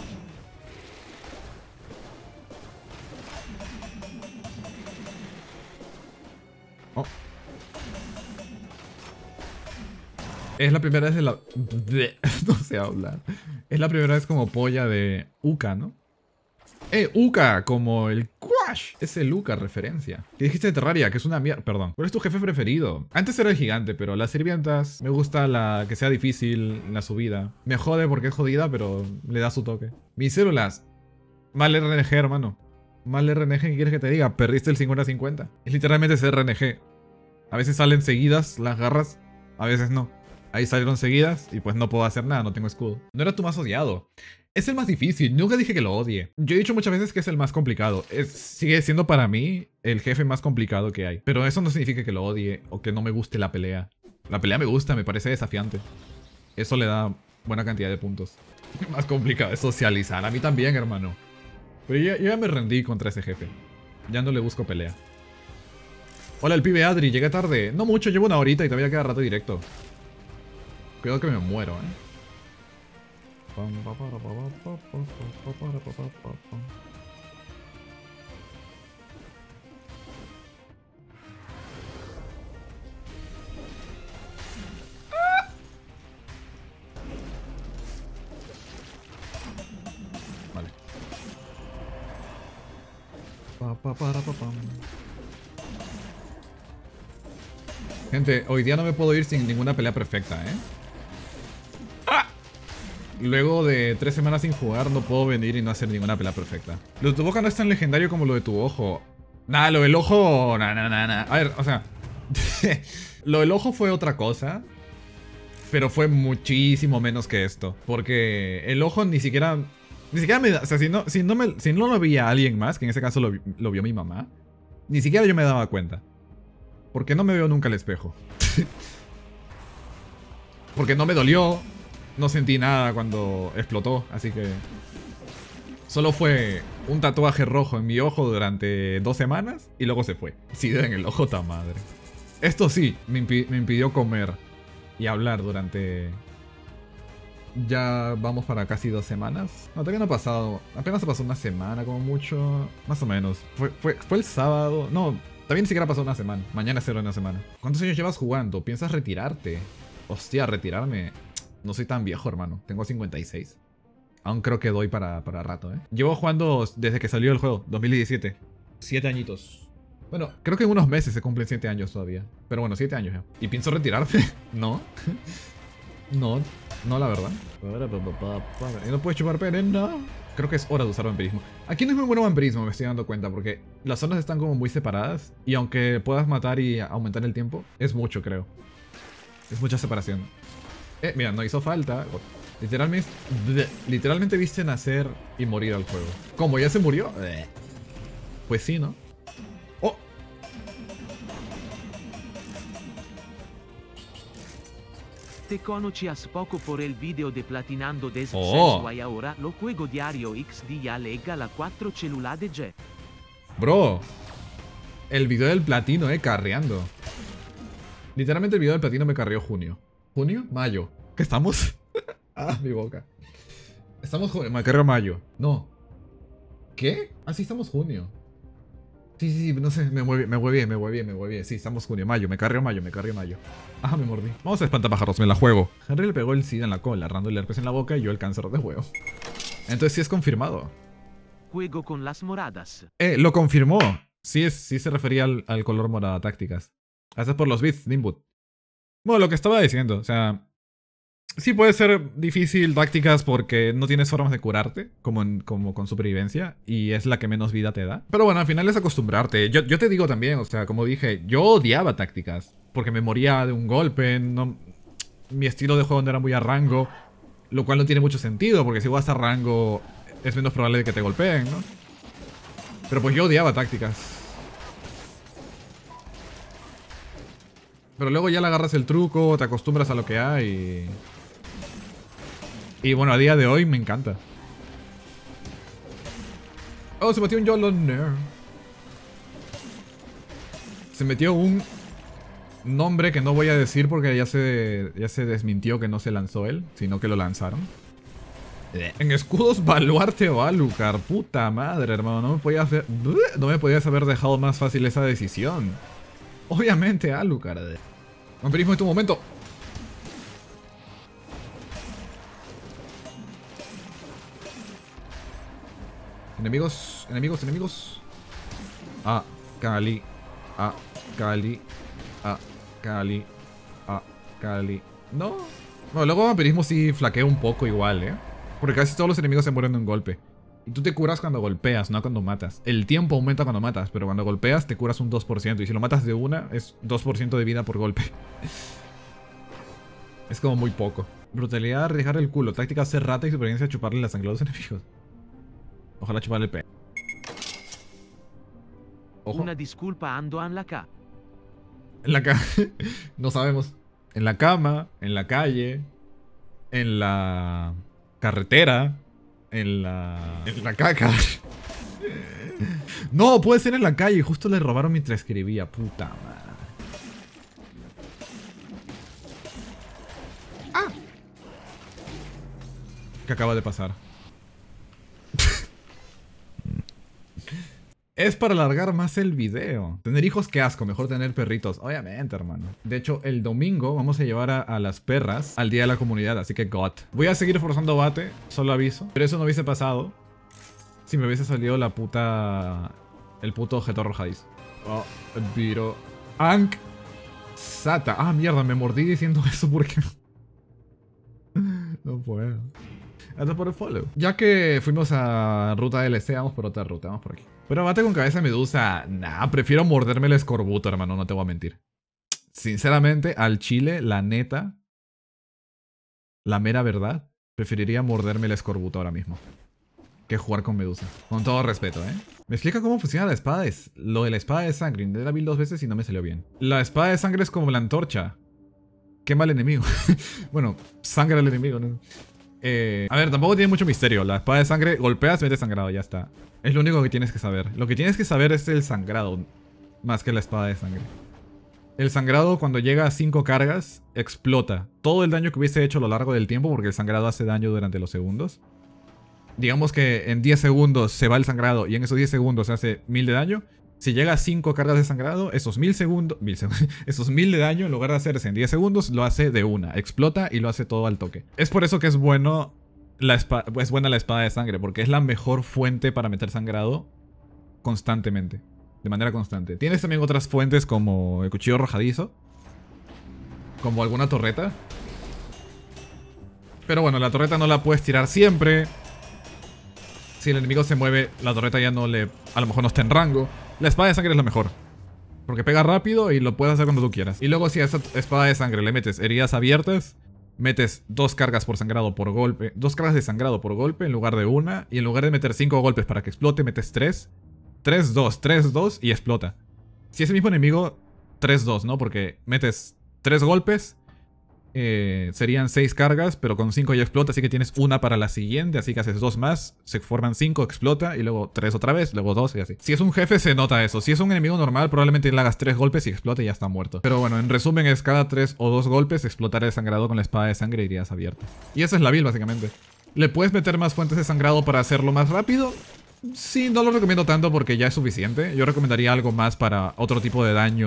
[SPEAKER 1] Oh. Es la primera vez de la... no sé hablar. Es la primera vez como polla de Uka, ¿no? Eh, Uka, como el Quash. Es el Uka, referencia. ¿Qué dijiste de Terraria? Que es una mierda. Perdón. ¿Cuál es tu jefe preferido? Antes era el gigante, pero las sirvientas... Me gusta la que sea difícil la subida. Me jode porque es jodida, pero le da su toque. Mis células. Mal R N G, hermano. Mal R N G, ¿qué quieres que te diga? Perdiste el cincuenta cincuenta. Es literalmente ese R N G. A veces salen seguidas las garras, a veces no. Ahí salieron seguidas y pues no puedo hacer nada, no tengo escudo. No era tu más odiado. Es el más difícil, nunca dije que lo odie. Yo he dicho muchas veces que es el más complicado. Es, sigue siendo para mí el jefe más complicado que hay. Pero eso no significa que lo odie o que no me guste la pelea. La pelea me gusta, me parece desafiante. Eso le da buena cantidad de puntos. Más complicado es socializar, a mí también, hermano. Pero yo, yo ya me rendí contra ese jefe. Ya no le busco pelea. Hola, el pibe Adri, llegué tarde. No mucho, llevo una horita y todavía queda rato directo. Cuidado que me muero, eh. Vale. Gente, hoy día no me puedo ir sin ninguna pelea perfecta, ¿eh? Luego de tres semanas sin jugar, no puedo venir y no hacer ninguna pelea perfecta. Lo de tu boca no es tan legendario como lo de tu ojo. Nada, lo del ojo... Nah, nah, nah, nah. A ver, o sea... Lo del ojo fue otra cosa, pero fue muchísimo menos que esto. Porque el ojo ni siquiera... Ni siquiera me da... O sea, si no, si no, me, si no lo veía alguien más, que en ese caso lo, lo vio mi mamá, ni siquiera yo me daba cuenta. Porque no me veo nunca al espejo. Porque no me dolió, no sentí nada cuando explotó, así que... Solo fue un tatuaje rojo en mi ojo durante dos semanas y luego se fue. Sí, en el ojo, ta madre. Esto sí, me, impi me impidió comer y hablar durante... Ya vamos para casi dos semanas. No, todavía no ha pasado. Apenas se pasó una semana como mucho. Más o menos. Fue, fue, fue el sábado. No, también ni siquiera pasó una semana. Mañana es cero una semana. ¿Cuántos años llevas jugando? ¿Piensas retirarte? Hostia, retirarme. No soy tan viejo, hermano. Tengo cincuenta y seis. Aún creo que doy para, para rato, ¿eh? Llevo jugando desde que salió el juego, dos mil diecisiete. Siete añitos. Bueno, creo que en unos meses se cumplen siete años todavía. Pero bueno, siete años ya. ¿Y pienso retirarme? No. No, no la verdad. ¿Y no puedes chupar pene? No. Creo que es hora de usar vampirismo. Aquí no es muy bueno vampirismo, me estoy dando cuenta, porque las zonas están como muy separadas. Y aunque puedas matar y aumentar el tiempo, es mucho, creo. Es mucha separación. Eh, mira, no hizo falta. Literalmente, literalmente viste nacer y morir al juego. ¿Cómo? ¿Ya se murió? Pues sí, ¿no? ¡Oh!
[SPEAKER 4] Te conocías poco por el video de Platinando des
[SPEAKER 1] Oh.
[SPEAKER 4] Senso y ahora lo juego diario X día lega la cuatro celular de G.
[SPEAKER 1] Bro, el video del platino, eh, carreando. Literalmente el video del platino me carreó junio. ¿Junio? Mayo. ¿Qué estamos? Ah, mi boca. Estamos junio, me carreó mayo. No. ¿Qué? Ah, sí, estamos junio. Sí, sí, sí, no sé, me mueve, me mueve bien, me mueve bien, me mueve bien. Sí, estamos junio, mayo, me carrió mayo, me carrió mayo. Ah, me mordí. Vamos a espantapájaros, me la juego. Henry le pegó el SIDA en la cola, Rando el herpes en la boca y yo el cáncer de huevo. Entonces sí es confirmado.
[SPEAKER 4] Juego con las moradas.
[SPEAKER 1] Eh, lo confirmó. Sí, es, sí se refería al, al color morada tácticas. Gracias por los bits, Nimbut. Bueno, lo que estaba diciendo, o sea... Sí puede ser difícil tácticas porque no tienes formas de curarte, como, en, como con supervivencia, y es la que menos vida te da. Pero bueno, al final es acostumbrarte. Yo, yo te digo también, o sea, como dije, yo odiaba tácticas, porque me moría de un golpe, no, mi estilo de juego no era muy a rango, lo cual no tiene mucho sentido, porque si vas a rango es menos probable de que te golpeen, ¿no? Pero pues yo odiaba tácticas. Pero luego ya le agarras el truco, te acostumbras a lo que hay y... Y bueno, a día de hoy me encanta. Oh, se metió un Yoloner. Se metió un nombre que no voy a decir porque ya se, ya se desmintió que no se lanzó él, sino que lo lanzaron. En escudos, Baluarte o Alucard. Puta madre, hermano. No me podías hacer, no me podías haber dejado más fácil esa decisión. Obviamente Alucard. Vampirismo en tu momento. Enemigos, enemigos, enemigos. Ah, Cali. Ah, Cali. Ah, Cali. Ah, Cali. No. Bueno, luego vampirismo sí flaquea un poco igual, ¿eh? Porque casi todos los enemigos se mueren de un golpe. Y tú te curas cuando golpeas, no cuando matas. El tiempo aumenta cuando matas, pero cuando golpeas te curas un dos por ciento. Y si lo matas de una, es dos por ciento de vida por golpe. Es como muy poco. Brutalidad, arriesgar el culo. Táctica, ser rata y supervivencia, chuparle la sangre a los enemigos. Ojalá chuparle el pe... Ojo.
[SPEAKER 4] Una disculpa, ando en la K.
[SPEAKER 1] En la cama. No sabemos. En la cama, en la calle, en la carretera, en la... En la caca. No, puede ser en la calle. Justo le robaron mientras escribía. Puta madre. ¡Ah! ¿Qué acaba de pasar? Es para alargar más el video. Tener hijos, qué asco. Mejor tener perritos. Obviamente, hermano. De hecho, el domingo vamos a llevar a, a las perras al Día de la Comunidad. Así que God. Voy a seguir forzando bate. Solo aviso. Pero eso no hubiese pasado si me hubiese salido la puta... El puto objeto arrojadizo. Oh, Viro. Ank. Sata. Ah, mierda. Me mordí diciendo eso porque... No puedo. Gracias por el follow. Ya que fuimos a ruta L C, vamos por otra ruta. Vamos por aquí. Pero bate con cabeza de medusa. Nah, prefiero morderme el escorbuto, hermano. No te voy a mentir. sinceramente, al chile, la neta, la mera verdad, preferiría morderme el escorbuto ahora mismo que jugar con Medusa. Con todo respeto, ¿eh? Me explica cómo funciona la espada. Es lo de la espada de sangre. Intenté la build dos veces y no me salió bien. La espada de sangre es como la antorcha. Quema al enemigo. Bueno, sangra al enemigo, ¿no? Eh, a ver, tampoco tiene mucho misterio. La espada de sangre, golpeas, mete sangrado, ya está. Es lo único que tienes que saber. Lo que tienes que saber es el sangrado, más que la espada de sangre. El sangrado, cuando llega a cinco cargas, explota. Todo el daño que hubiese hecho a lo largo del tiempo, porque el sangrado hace daño durante los segundos. Digamos que en diez segundos se va el sangrado y en esos diez segundos se hace mil de daño. Si llega a cinco cargas de sangrado, esos mil segundos, mil segundos, esos mil de daño, en lugar de hacerse en diez segundos, lo hace de una. Explota y lo hace todo al toque. Es por eso que es bueno la espada, es buena la espada de sangre, porque es la mejor fuente para meter sangrado constantemente. De manera constante. Tienes también otras fuentes como el cuchillo arrojadizo, como alguna torreta. Pero bueno, la torreta no la puedes tirar siempre. Si el enemigo se mueve, la torreta ya no le... A lo mejor no está en rango. La espada de sangre es lo mejor, porque pega rápido y lo puedes hacer cuando tú quieras. Y luego si a esa espada de sangre le metes heridas abiertas, metes dos cargas por sangrado por golpe. Dos cargas de sangrado por golpe en lugar de una. Y en lugar de meter cinco golpes para que explote, metes tres. tres, dos, tres, dos y explota. Si es el mismo enemigo, tres, dos, ¿no? Porque metes tres golpes, eh, serían seis cargas, pero con cinco ya explota, así que tienes una para la siguiente, así que haces dos más, se forman cinco, explota, y luego tres otra vez, luego dos y así. Si es un jefe se nota eso, si es un enemigo normal probablemente le hagas tres golpes y explote y ya está muerto. Pero bueno, en resumen es cada tres o dos golpes explotar el sangrado con la espada de sangre y heridas abiertas. Y esa es la build básicamente. ¿Le puedes meter más fuentes de sangrado para hacerlo más rápido? Sí, no lo recomiendo tanto porque ya es suficiente. Yo recomendaría algo más para otro tipo de daño.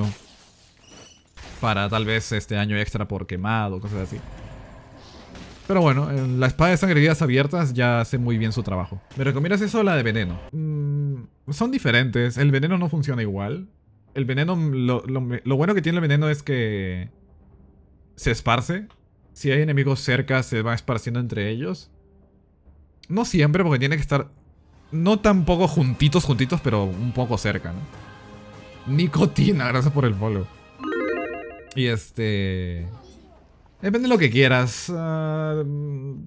[SPEAKER 1] Para tal vez este daño extra por quemado, cosas así. Pero bueno, la espada de sangre y heridas abiertas ya hace muy bien su trabajo. ¿Me recomiendas eso o la de veneno? Mm, son diferentes. El veneno no funciona igual. El veneno, lo, lo, lo bueno que tiene el veneno es que se esparce. Si hay enemigos cerca, se va esparciendo entre ellos. No siempre, porque tiene que estar... No tampoco juntitos, juntitos, pero un poco cerca, ¿no? Nicotina, gracias por el follow. Y este... Depende de lo que quieras. Uh,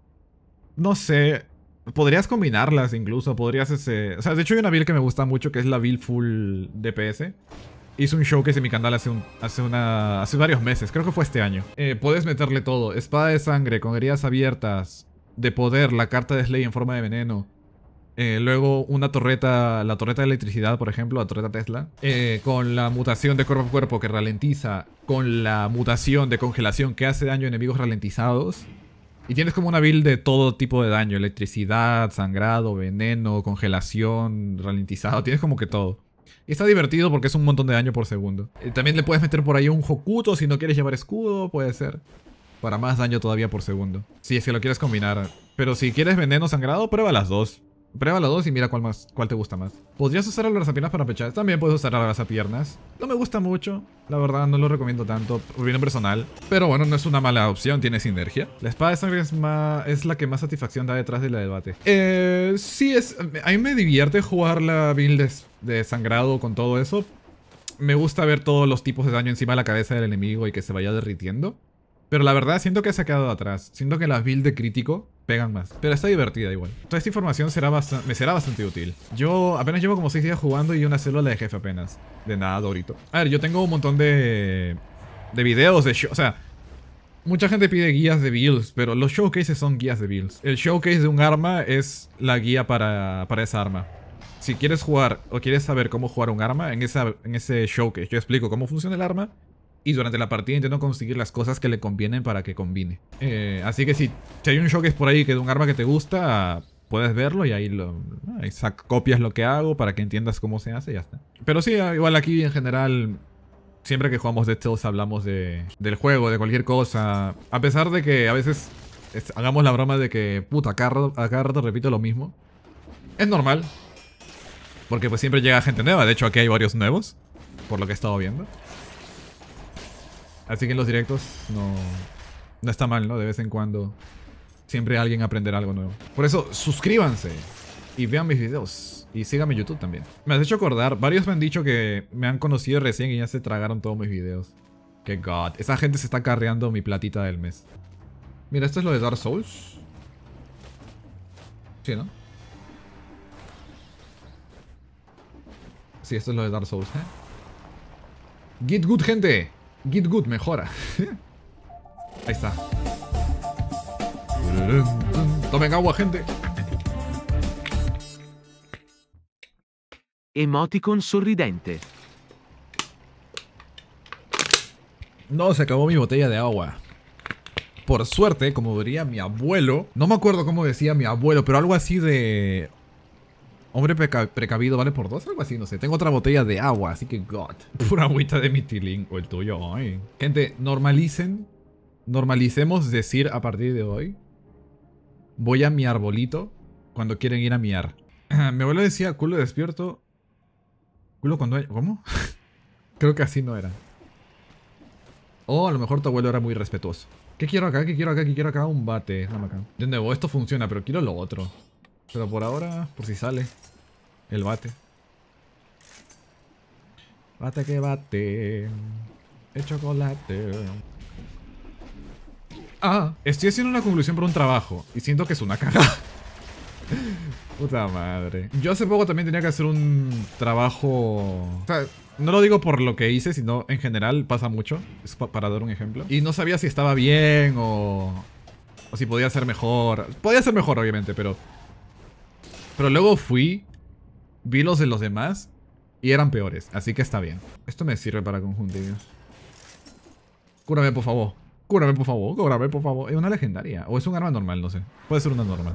[SPEAKER 1] no sé. Podrías combinarlas incluso. Podrías ese... O sea, de hecho hay una build que me gusta mucho, que es la build full D P S. Hice un showcase en mi canal hace, un, hace, una, hace varios meses. Creo que fue este año. Eh, puedes meterle todo. Espada de sangre con heridas abiertas. De poder, la carta de Slay en forma de veneno. Eh, luego una torreta, la torreta de electricidad, por ejemplo, la torreta Tesla. Eh, con la mutación de cuerpo a cuerpo que ralentiza. Con la mutación de congelación que hace daño a enemigos ralentizados. Y tienes como una build de todo tipo de daño. Electricidad, sangrado, veneno, congelación, ralentizado. Tienes como que todo. Y está divertido porque es un montón de daño por segundo. Eh, también le puedes meter por ahí un Hokuto si no quieres llevar escudo, puede ser. Para más daño todavía por segundo. Si es que lo quieres combinar. Pero si quieres veneno sangrado, prueba las dos. Prueba las dos y mira cuál, más, cuál te gusta más. ¿Podrías usar el abrazapiernas para pechar? También puedes usar el abrazapiernas. No me gusta mucho. La verdad no lo recomiendo tanto. Opinión personal. Pero bueno, no es una mala opción. Tiene sinergia. La espada de sangre es, más, es la que más satisfacción da detrás de la debate. Eh, sí, es, a mí me divierte jugar la build de, de sangrado con todo eso. Me gusta ver todos los tipos de daño encima de la cabeza del enemigo y que se vaya derritiendo. Pero la verdad siento que se ha quedado atrás. Siento que las builds de crítico pegan más. Pero está divertida igual. Toda esta información será me será bastante útil. Yo apenas llevo como seis días jugando y una célula de jefe apenas. De nada, Dorito. A ver, yo tengo un montón de... De videos de show... O sea... Mucha gente pide guías de builds, pero los showcases son guías de builds. El showcase de un arma es la guía para, para esa arma. Si quieres jugar o quieres saber cómo jugar un arma, en, esa, en ese showcase yo explico cómo funciona el arma. Y durante la partida intento conseguir las cosas que le convienen para que combine. Eh, así que si, si hay un showcase por ahí que de un arma que te gusta, puedes verlo y ahí, lo, ahí sac, copias lo que hago para que entiendas cómo se hace y ya está. Pero sí, igual aquí en general, siempre que jugamos Dead Cells hablamos de, del juego, de cualquier cosa. A pesar de que a veces es, hagamos la broma de que, puta, a cada rato, a cada rato repito lo mismo. Es normal. Porque pues siempre llega gente nueva. De hecho aquí hay varios nuevos, por lo que he estado viendo. Así que en los directos no, no está mal, ¿no? De vez en cuando siempre alguien aprenderá algo nuevo. Por eso, suscríbanse y vean mis videos. Y síganme en YouTube también. Me has hecho acordar, varios me han dicho que me han conocido recién y ya se tragaron todos mis videos. Qué god. Esa gente se está carreando mi platita del mes. Mira, esto es lo de Dark Souls. Sí, ¿no? Sí, esto es lo de Dark Souls, ¿eh? Get good, gente. Get good, mejora. Ahí está. Tomen agua, gente.
[SPEAKER 4] Emoticon sorridente.
[SPEAKER 1] No, se acabó mi botella de agua. Por suerte, como diría mi abuelo. No me acuerdo cómo decía mi abuelo, pero algo así de... Hombre preca precavido vale por dos, algo así, no sé. Tengo otra botella de agua, así que god. Pura agüita de mitilín. O el tuyo, ay. Gente, normalicen. Normalicemos decir a partir de hoy. Voy a mi arbolito cuando quieren ir a miar. Mi abuelo decía culo despierto. Culo cuando... ¿Cómo? Creo que así no era. O a lo mejor tu abuelo era muy respetuoso. ¿Qué quiero acá? ¿Qué quiero acá? ¿Qué quiero acá? Un bate. Dame acá. De nuevo, esto funciona, pero quiero lo otro. Pero por ahora, por si sale. El bate. Bate que bate. El chocolate. Ah, estoy haciendo una conclusión por un trabajo. Y siento que es una cagada. Puta madre. Yo hace poco también tenía que hacer un trabajo... O sea, no lo digo por lo que hice, sino en general pasa mucho. Es pa para dar un ejemplo. Y no sabía si estaba bien o... O si podía ser mejor. Podía ser mejor, obviamente, pero... Pero luego fui... Vi los de los demás y eran peores. Así que está bien. Esto me sirve para conjuntillos. Cúrame, por favor. Cúrame, por favor. Cúrame, por favor. Es una legendaria. O es un arma normal, no sé. Puede ser una normal.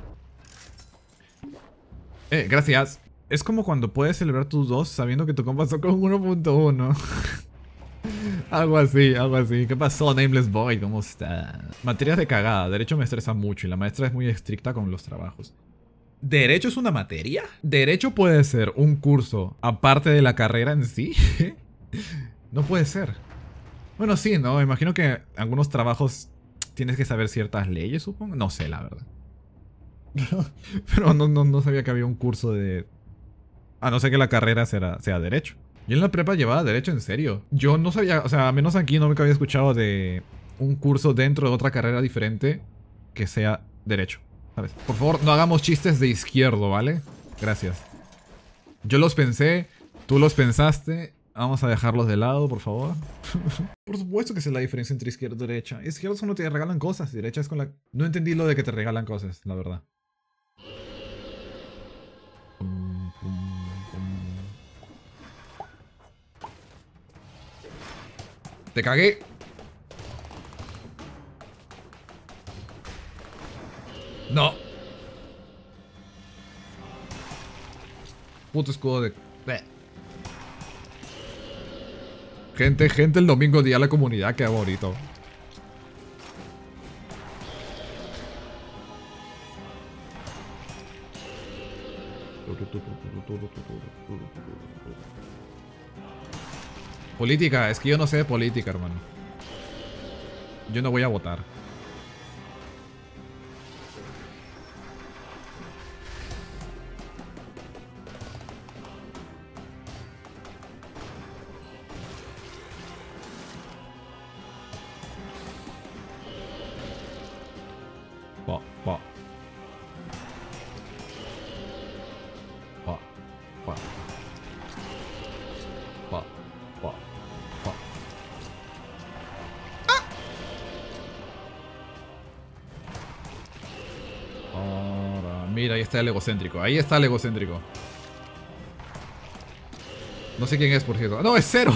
[SPEAKER 1] Eh, gracias. Es como cuando puedes celebrar tus dos sabiendo que tu compa pasó con uno punto uno. Algo así, algo así. ¿Qué pasó, Nameless Boy? ¿Cómo estás? Materias de cagada. Derecho me estresa mucho y la maestra es muy estricta con los trabajos. ¿Derecho es una materia? ¿Derecho puede ser un curso aparte de la carrera en sí? No puede ser. Bueno, sí, ¿no? Me imagino que algunos trabajos tienes que saber ciertas leyes, supongo. No sé, la verdad. Pero no, no, no sabía que había un curso de... A no ser que la carrera sea, sea derecho. Yo en la prepa llevaba derecho en serio. Yo no sabía, o sea, a menos aquí no me había escuchado de un curso dentro de otra carrera diferente que sea derecho. ¿Sabes? Por favor, no hagamos chistes de izquierdo, ¿vale? Gracias. Yo los pensé, tú los pensaste. Vamos a dejarlos de lado, por favor. Por supuesto que esa es la diferencia entre izquierda y derecha. Izquierda es cuando te regalan cosas, derecha es con la... No entendí lo de que te regalan cosas, la verdad. Te cagué. No. Puto escudo de... Bleh. Gente, gente, el domingo día la comunidad, qué bonito. Política, es que yo no sé de política, hermano. Yo no voy a votar. Va, va. Va, va. Va, va, va. ¡Ah! Ahora, mira, ahí está el egocéntrico. Ahí está el egocéntrico. No sé quién es, por cierto. ¡No, es cero!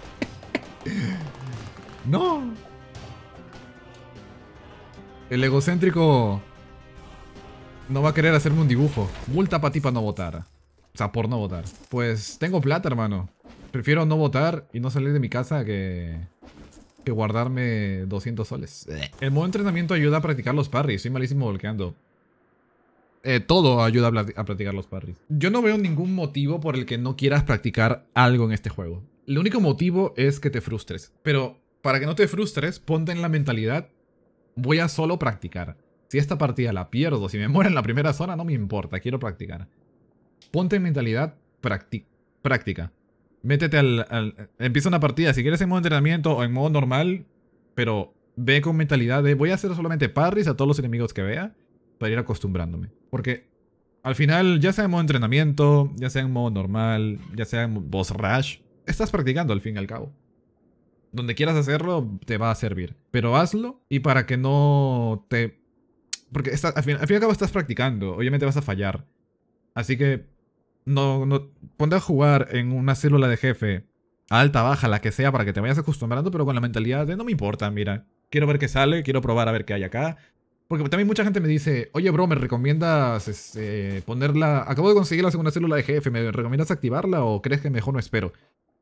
[SPEAKER 1] ¡No! El egocéntrico no va a querer hacerme un dibujo. Multa para ti para no votar. O sea, por no votar. Pues tengo plata, hermano. Prefiero no votar y no salir de mi casa que... Que guardarme doscientos soles. El modo entrenamiento ayuda a practicar los parries. Soy malísimo volteando. Eh, todo ayuda a, a practicar los parries. Yo no veo ningún motivo por el que no quieras practicar algo en este juego. El único motivo es que te frustres. Pero para que no te frustres, ponte en la mentalidad... Voy a solo practicar. Si esta partida la pierdo, si me muero en la primera zona, no me importa, quiero practicar. Ponte en mentalidad práctica. Métete al, al... Empieza una partida, si quieres en modo entrenamiento o en modo normal, pero ve con mentalidad de voy a hacer solamente parries a todos los enemigos que vea para ir acostumbrándome. Porque al final, ya sea en modo entrenamiento, ya sea en modo normal, ya sea en boss rush, estás practicando al fin y al cabo. Donde quieras hacerlo, te va a servir. Pero hazlo y para que no te... Porque está, al, fin, al fin y al cabo estás practicando, obviamente vas a fallar. Así que no, no ponte a jugar en una célula de jefe, alta, baja, la que sea, para que te vayas acostumbrando, pero con la mentalidad de no me importa, mira. Quiero ver qué sale, quiero probar a ver qué hay acá. Porque también mucha gente me dice, oye bro, ¿me recomiendas este, ponerla? Acabo de conseguir la segunda célula de jefe, ¿me recomiendas activarla o crees que mejor no espero?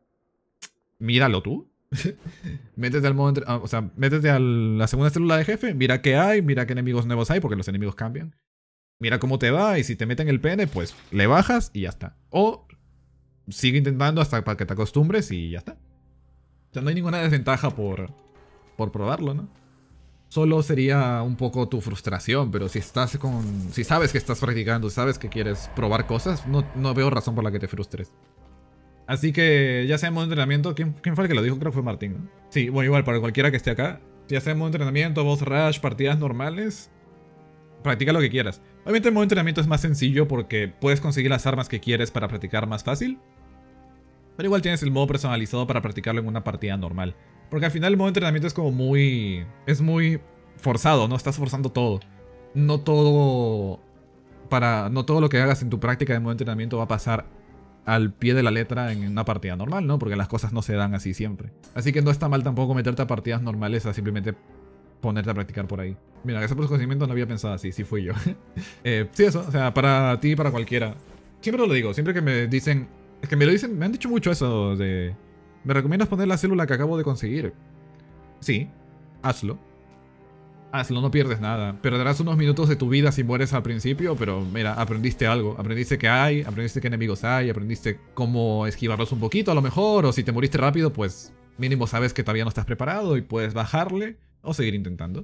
[SPEAKER 1] Míralo tú. Métete al modo, o sea, métete a la segunda célula de jefe, mira qué hay, mira qué enemigos nuevos hay, porque los enemigos cambian. Mira cómo te va y si te meten el pene, pues le bajas y ya está. O sigue intentando hasta para que te acostumbres y ya está. O sea, no hay ninguna desventaja por, por probarlo, ¿no? Solo sería un poco tu frustración, pero si estás con... Si sabes que estás practicando, sabes que quieres probar cosas, no, no veo razón por la que te frustres. Así que, ya sea en modo entrenamiento, ¿quién, quién fue el que lo dijo? Creo que fue Martín, ¿no? Sí, bueno, igual, para cualquiera que esté acá, ya sea en modo entrenamiento, boss rush, partidas normales, practica lo que quieras. Obviamente el modo entrenamiento es más sencillo porque puedes conseguir las armas que quieres para practicar más fácil. Pero igual tienes el modo personalizado para practicarlo en una partida normal. Porque al final el modo entrenamiento es como muy... Es muy forzado, ¿no? Estás forzando todo. No todo... Para... No todo lo que hagas en tu práctica de modo entrenamiento va a pasar al pie de la letra en una partida normal, ¿no? Porque las cosas no se dan así siempre. Así que no está mal tampoco meterte a partidas normales a simplemente ponerte a practicar por ahí. Mira, ese procedimiento no había pensado así, sí fui yo. eh, sí, eso, o sea, para ti y para cualquiera. Siempre lo digo, siempre que me dicen... Es que me lo dicen, me han dicho mucho eso de... ¿Me recomiendas poner la célula que acabo de conseguir? Sí, hazlo. Hazlo, no pierdes nada. Perderás unos minutos de tu vida si mueres al principio, pero mira, aprendiste algo. Aprendiste qué hay, aprendiste qué enemigos hay, aprendiste cómo esquivarlos un poquito a lo mejor, o si te moriste rápido, pues mínimo sabes que todavía no estás preparado y puedes bajarle o seguir intentando.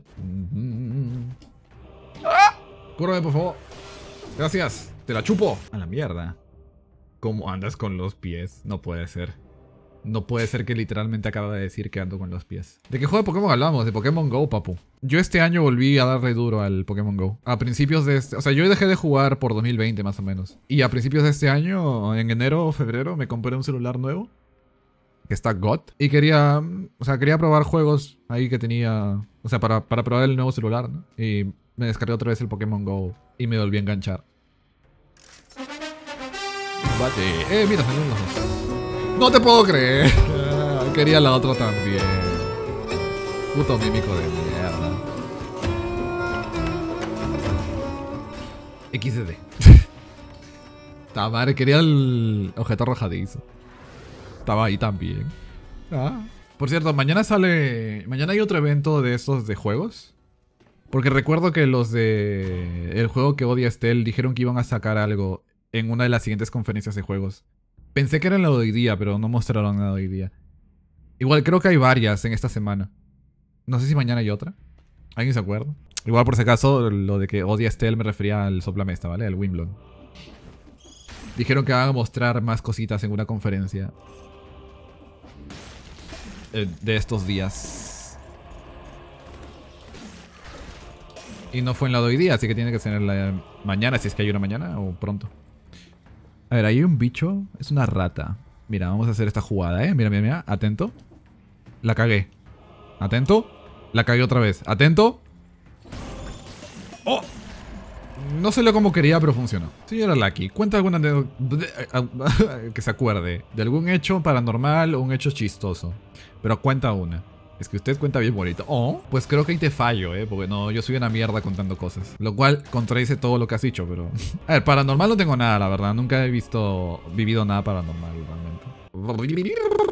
[SPEAKER 1] ¡Ah! Cúrame, por favor. Gracias. Te la chupo. A la mierda. ¿Cómo andas con los pies? No puede ser. No puede ser que literalmente acaba de decir que ando con los pies. ¿De qué juego de Pokémon hablamos? De Pokémon Go, papu. Yo este año volví a darle duro al Pokémon Go. A principios de este... O sea, yo dejé de jugar por dos mil veinte más o menos. Y a principios de este año, en enero o febrero, me compré un celular nuevo. Que está God. Y quería... O sea, quería probar juegos ahí que tenía... O sea, para, para probar el nuevo celular, ¿no? Y me descargué otra vez el Pokémon Go. Y me volví a enganchar. Bate. Eh, mira, salieron los dos. ¡No te puedo creer! Quería la otra también. Puto mímico de mierda. equis de. Ta madre, quería el objeto arrojadizo. Estaba ahí también. Ah. Por cierto, mañana sale... Mañana hay otro evento de esos de juegos. Porque recuerdo que los de... El juego que odia Estel dijeron que iban a sacar algo en una de las siguientes conferencias de juegos. Pensé que era en la de hoy día, pero no mostraron nada hoy día. Igual creo que hay varias en esta semana. No sé si mañana hay otra. ¿Alguien se acuerda? Igual por si acaso, lo de que odia Estel me refería al soplamesta, ¿vale? Al Wimbledon. Dijeron que van a mostrar más cositas en una conferencia. Eh, de estos días. Y no fue en la de hoy día, así que tiene que ser en la de mañana, si es que hay una mañana o pronto. A ver, ahí hay un bicho. Es una rata. Mira, vamos a hacer esta jugada, ¿eh? Mira, mira, mira. Atento. La cagué. Atento. La cagué otra vez. Atento. ¡Oh! No sé lo como quería, pero funcionó. Señora Lucky, cuenta alguna de... que se acuerde. De algún hecho paranormal o un hecho chistoso. Pero cuenta una. Es que usted cuenta bien bonito. Oh, pues creo que ahí te fallo, ¿eh? Porque no, yo soy una mierda contando cosas. Lo cual contradice todo lo que has dicho, pero... A ver, paranormal no tengo nada, la verdad. Nunca he visto... Vivido nada paranormal, realmente.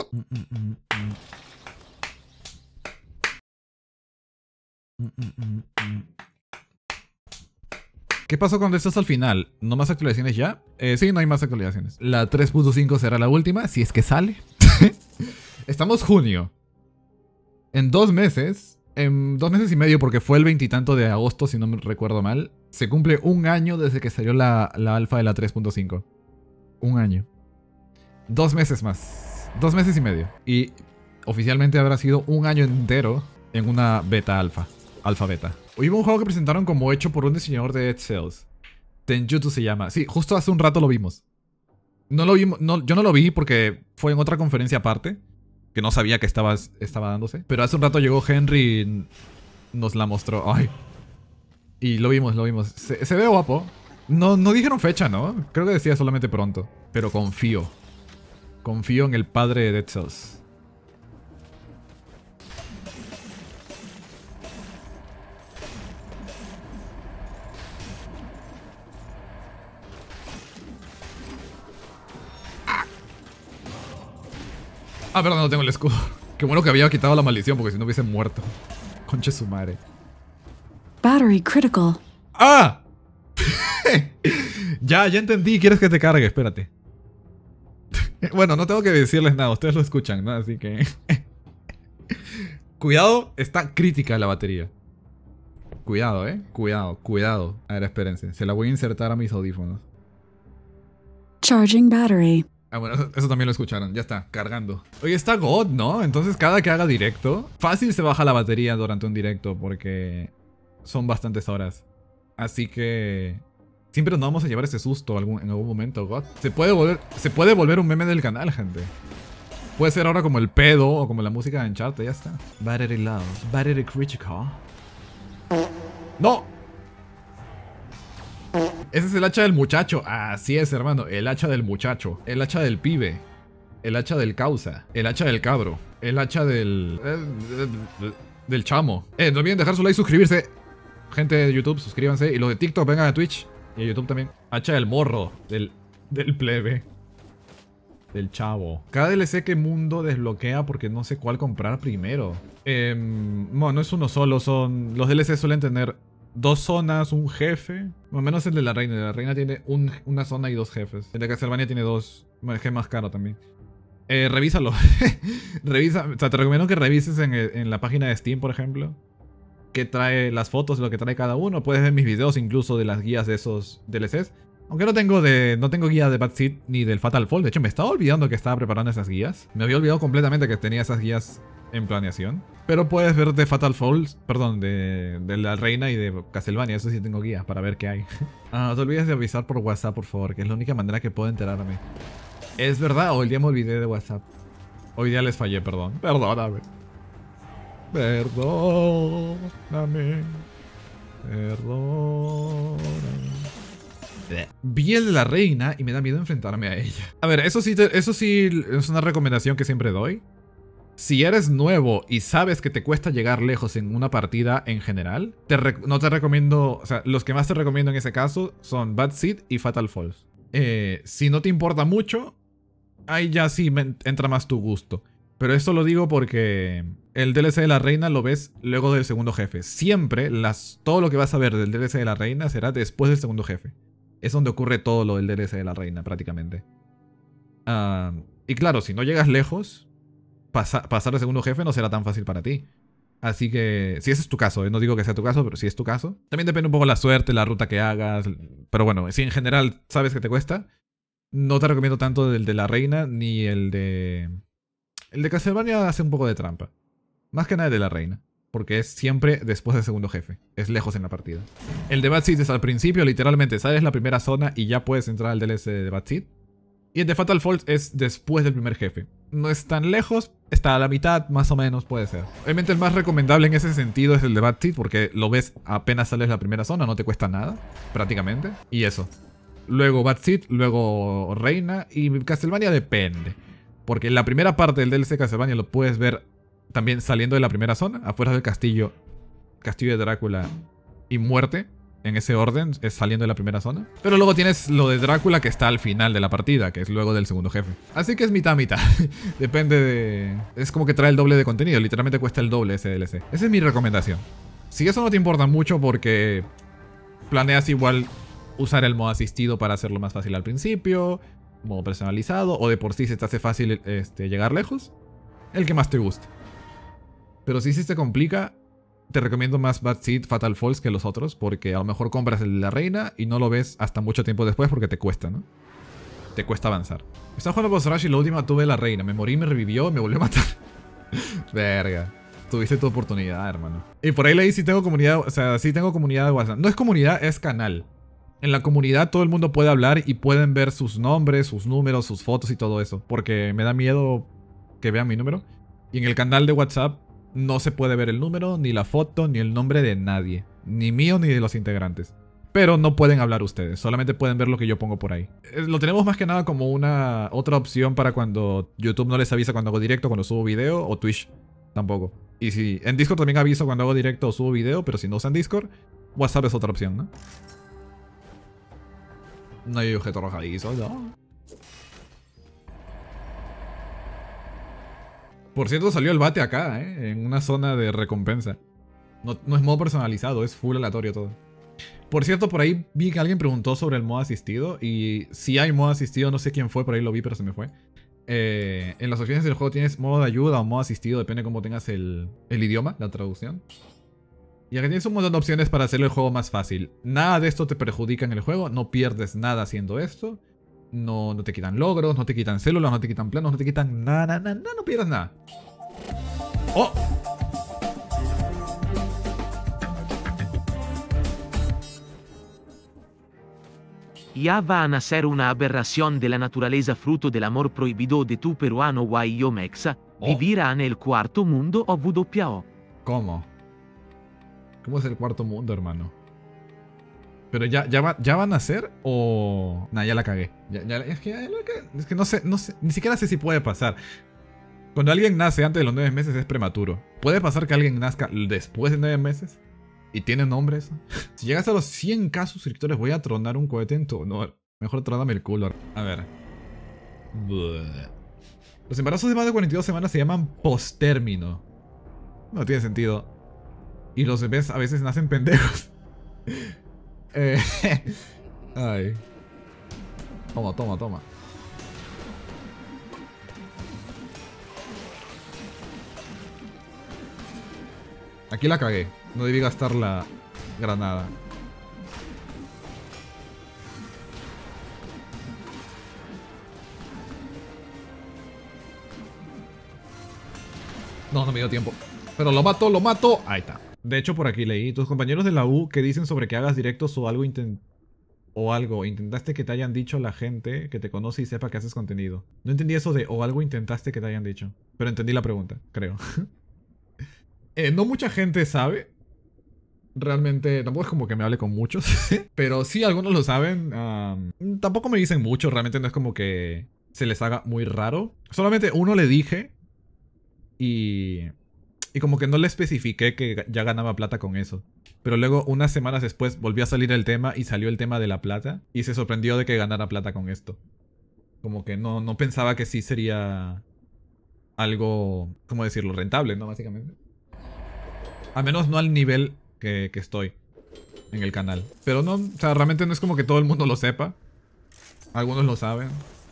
[SPEAKER 1] ¿Qué pasó con estos al final? ¿No más actualizaciones ya? Eh, sí, no hay más actualizaciones. La tres punto cinco será la última, si es que sale. Estamos junio. En dos meses, en dos meses y medio, porque fue el veintitanto de agosto, si no me recuerdo mal, se cumple un año desde que salió la, la alfa de la tres punto cinco. Un año. Dos meses más. Dos meses y medio. Y oficialmente habrá sido un año entero en una beta alfa. Alfa beta. Hoy hubo un juego que presentaron como hecho por un diseñador de Dead Cells. Tenjutsu se llama. Sí, justo hace un rato lo vimos. No lo vimos, no, yo no lo vi porque fue en otra conferencia aparte. Que no sabía que estaba, estaba dándose. Pero hace un rato llegó Henry y nos la mostró. Ay. Y lo vimos, lo vimos. Se, se ve guapo. No, no dijeron fecha, ¿no? Creo que decía solamente pronto. Pero confío. Confío en el padre de Dead Cells. Ah, perdón, no tengo el escudo. Qué bueno que había quitado la maldición porque si no hubiese muerto. Conche su madre.
[SPEAKER 3] Battery critical.
[SPEAKER 1] ¡Ah! Ya, ya entendí. ¿Quieres que te cargue? Espérate. Bueno, no tengo que decirles nada. Ustedes lo escuchan, ¿no? Así que... Cuidado, está crítica la batería. Cuidado, ¿eh? Cuidado, cuidado. A ver, espérense. Se la voy a insertar a mis audífonos.
[SPEAKER 3] Charging battery.
[SPEAKER 1] Ah, bueno, eso, eso también lo escucharon. Ya está, cargando. Oye, está God, ¿no? Entonces cada que haga directo, fácil se baja la batería durante un directo porque son bastantes horas. Así que... Siempre nos vamos a llevar ese susto algún, en algún momento, God. Se puede, volver, se puede volver un meme del canal, gente. Puede ser ahora como el pedo o como la música de Uncharted, ya está. Battery low, battery critical. ¡No! Ese es el hacha del muchacho. Así es, hermano. El hacha del muchacho. El hacha del pibe. El hacha del causa. El hacha del cabro. El hacha del... Del chamo. Eh, no olviden dejar su like y suscribirse. Gente de YouTube, suscríbanse. Y los de TikTok, vengan a Twitch. Y a YouTube también. Hacha del morro. Del, del plebe. Del chavo. Cada D L C que Mundo desbloquea porque no sé cuál comprar primero. Eh, bueno, no es uno solo. Son... Los D L C suelen tener... Dos zonas, un jefe. Más o menos el de la reina. La reina tiene un, una zona y dos jefes. El de Castlevania tiene dos. Bueno, es que es más caro también. Eh, revísalo. Revisa. O sea, te recomiendo que revises en, en la página de Steam, por ejemplo. Que trae las fotos, lo que trae cada uno. Puedes ver mis videos incluso de las guías de esos D L Cs. Aunque no tengo de no tengo guía de Bad Seed ni del Fatal Fall. De hecho, me estaba olvidando que estaba preparando esas guías. Me había olvidado completamente que tenía esas guías en planeación. Pero puedes ver de Fatal Falls, perdón, de, de la reina y de Castlevania. Eso sí tengo guías para ver qué hay. Ah, no te olvides de avisar por WhatsApp, por favor, que es la única manera que puedo enterarme. Es verdad, hoy día me olvidé de WhatsApp. Hoy día les fallé, perdón. Perdóname. Perdóname. Perdóname. Vi el de la reina y me da miedo enfrentarme a ella. A ver, eso sí, te, eso sí es una recomendación que siempre doy. Si eres nuevo y sabes que te cuesta llegar lejos en una partida en general, te no te recomiendo... O sea, los que más te recomiendo en ese caso son Bad Seed y Fatal Falls. Eh, si no te importa mucho, ahí ya sí me entra más tu gusto. Pero esto lo digo porque el D L C de la reina lo ves luego del segundo jefe. Siempre, las, todo lo que vas a ver del D L C de la reina será después del segundo jefe. Es donde ocurre todo lo del D L C de la reina, prácticamente. Uh, y claro, si no llegas lejos... Pasa, pasar al segundo jefe no será tan fácil para ti. Así que, si ese es tu caso, ¿eh? No digo que sea tu caso, pero si es tu caso. También depende un poco la suerte, la ruta que hagas. Pero bueno, si en general sabes que te cuesta, no te recomiendo tanto el de la reina ni el de... El de Castlevania hace un poco de trampa. Más que nada el de la reina. Porque es siempre después del segundo jefe. Es lejos en la partida. El de Bad Seed es al principio, literalmente sales la primera zona y ya puedes entrar al D L C de Bad Seed. Y el de Fatal Falls es después del primer jefe. No es tan lejos, está a la mitad, más o menos, puede ser. Obviamente el más recomendable en ese sentido es el de Bad Seed, porque lo ves apenas sales la primera zona, no te cuesta nada, prácticamente. Y eso. Luego Bad Seed, luego Reina, y Castlevania depende. Porque la primera parte del D L C de Castlevania lo puedes ver también saliendo de la primera zona, afuera del castillo, castillo de Drácula y muerte. En ese orden, es saliendo de la primera zona. Pero luego tienes lo de Drácula que está al final de la partida, que es luego del segundo jefe. Así que es mitad mitad. Depende de... Es como que trae el doble de contenido. Literalmente cuesta el doble ese D L C. Esa es mi recomendación. Si eso no te importa mucho porque planeas igual usar el modo asistido para hacerlo más fácil al principio, modo personalizado, o de por sí se te hace fácil este, llegar lejos, el que más te guste. Pero si sí se complica... Te recomiendo más Bad Seed, Fatal Falls que los otros, porque a lo mejor compras el de la reina y no lo ves hasta mucho tiempo después porque te cuesta, ¿no? te cuesta avanzar. Estaba jugando Boss Rush y la última tuve la reina. Me morí, me revivió, me volvió a matar. Verga. Tuviste tu oportunidad, hermano. Y por ahí leí si tengo comunidad, o sea, sí tengo comunidad de WhatsApp. No es comunidad, es canal. En la comunidad todo el mundo puede hablar y pueden ver sus nombres, sus números, sus fotos y todo eso. Porque me da miedo que vean mi número. Y en el canal de WhatsApp no se puede ver el número, ni la foto, ni el nombre de nadie. Ni mío, ni de los integrantes. Pero no pueden hablar ustedes, solamente pueden ver lo que yo pongo por ahí. Lo tenemos más que nada como una otra opción para cuando YouTube no les avisa cuando hago directo, cuando subo video, o Twitch tampoco. Y si en Discord también aviso cuando hago directo o subo video, pero si no usan Discord, WhatsApp es otra opción, ¿no? No hay objeto arrojadizo, no. Por cierto, salió el bate acá, ¿eh? En una zona de recompensa. No, no es modo personalizado, es full aleatorio todo. Por cierto, por ahí vi que alguien preguntó sobre el modo asistido. Y si hay modo asistido, no sé quién fue, por ahí lo vi, pero se me fue. Eh, en las opciones del juego tienes modo de ayuda o modo asistido, depende de cómo tengas el, el idioma, la traducción. Y acá tienes un montón de opciones para hacer el juego más fácil. Nada de esto te perjudica en el juego, no pierdes nada haciendo esto. No, no te quitan logros, no te quitan células, no te quitan planos, no te quitan nada, nada, nada, no pierdes nada. ¡Oh!
[SPEAKER 4] Ya va a nacer una aberración de la naturaleza fruto del amor prohibido de tu peruano Guayo Mexa.
[SPEAKER 1] Oh.
[SPEAKER 4] Vivirá en el cuarto mundo o W O.
[SPEAKER 1] ¿Cómo? ¿Cómo es el cuarto mundo, hermano? ¿Pero ya, ya, va, ya van a ser o...? Nah, ya la cagué. Ya, ya, es, que, es que no sé, no sé, ni siquiera sé si puede pasar. Cuando alguien nace antes de los nueve meses es prematuro. ¿Puede pasar que alguien nazca después de nueve meses? ¿Y tiene nombre eso? Si llegas a los cien k suscriptores voy a tronar un cohete en tu... No, mejor tróname el culo. A ver. Buh. Los embarazos de más de cuarenta y dos semanas se llaman postérmino. No tiene sentido. Y los bebés a veces nacen pendejos. eh, Ay. Toma, toma, toma. Aquí la cagué. No debí gastar la granada. No, no me dio tiempo. Pero lo mato, lo mato. Ahí está. De hecho, por aquí leí. Tus compañeros de la U que dicen sobre que hagas directos o algo intent o algo. Intentaste que te hayan dicho la gente que te conoce y sepa que haces contenido. No entendí eso de o algo intentaste que te hayan dicho. Pero entendí la pregunta, creo. eh, no mucha gente sabe. Realmente, tampoco es como que me hable con muchos. Pero sí, algunos lo saben. Um, tampoco me dicen mucho. Realmente no es como que se les haga muy raro. Solamente uno le dije. Y... Y como que no le especifiqué que ya ganaba plata con eso. Pero luego, unas semanas después, volvió a salir el tema y salió el tema de la plata. Y se sorprendió de que ganara plata con esto. Como que no, no pensaba que sí sería algo, ¿cómo decirlo? Rentable, ¿no? Básicamente. Al menos no al nivel que, que estoy en el canal. Pero no, o sea, realmente no es como que todo el mundo lo sepa. Algunos lo saben.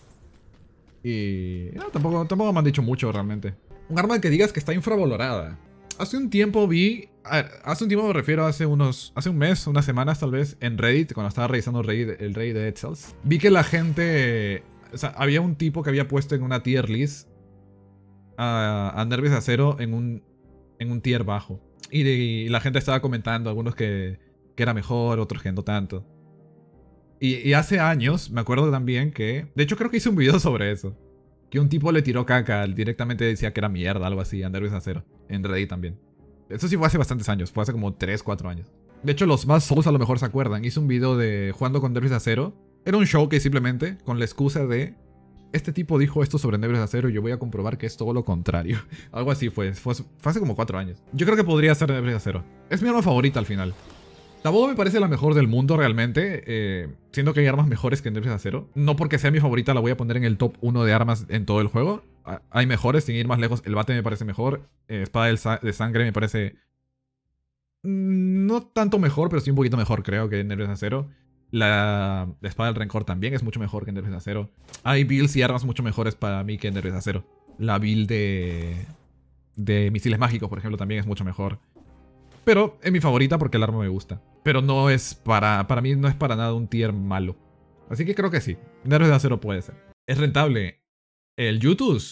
[SPEAKER 1] Y no, tampoco, tampoco me han dicho mucho realmente. Un arma que digas que está infravalorada. Hace un tiempo vi... A ver, hace un tiempo me refiero a hace unos... Hace un mes, unas semanas tal vez, en Reddit, cuando estaba revisando Reddit, el Reddit de Dead Cells, vi que la gente... O sea, había un tipo que había puesto en una tier list a, a Nervios de Acero en un, en un tier bajo. Y, de, y la gente estaba comentando, algunos que, que era mejor, otros que no tanto. Y, y hace años, me acuerdo también que... De hecho, creo que hice un video sobre eso. Que un tipo le tiró caca, directamente decía que era mierda, algo así, a Nervios de Acero. En Reddit también. Eso sí fue hace bastantes años, fue hace como tres, cuatro años. De hecho, los más Souls a lo mejor se acuerdan. Hice un video de jugando con Nervios de Acero. Era un show que simplemente, con la excusa de... Este tipo dijo esto sobre Nervios de Acero y yo voy a comprobar que es todo lo contrario. Algo así fue, fue, fue hace como cuatro años. Yo creo que podría ser Nervios de Acero. Es mi arma favorita al final. Tampoco me parece la mejor del mundo realmente, eh, siendo que hay armas mejores que Nervios de Acero. No porque sea mi favorita la voy a poner en el top uno de armas en todo el juego. Hay mejores, sin ir más lejos. El bate me parece mejor. Eh, espada del sa de sangre me parece... No tanto mejor, pero sí un poquito mejor creo que Nervios de Acero. La, la espada del rencor también es mucho mejor que Nervios de Acero. Hay builds y armas mucho mejores para mí que Nervios de Acero. La build de, de misiles mágicos, por ejemplo, también es mucho mejor. Pero es mi favorita porque el arma me gusta. Pero no es para... Para mí no es para nada un tier malo. Así que creo que sí. Héroes de Acero puede ser. Es rentable. El YouTube.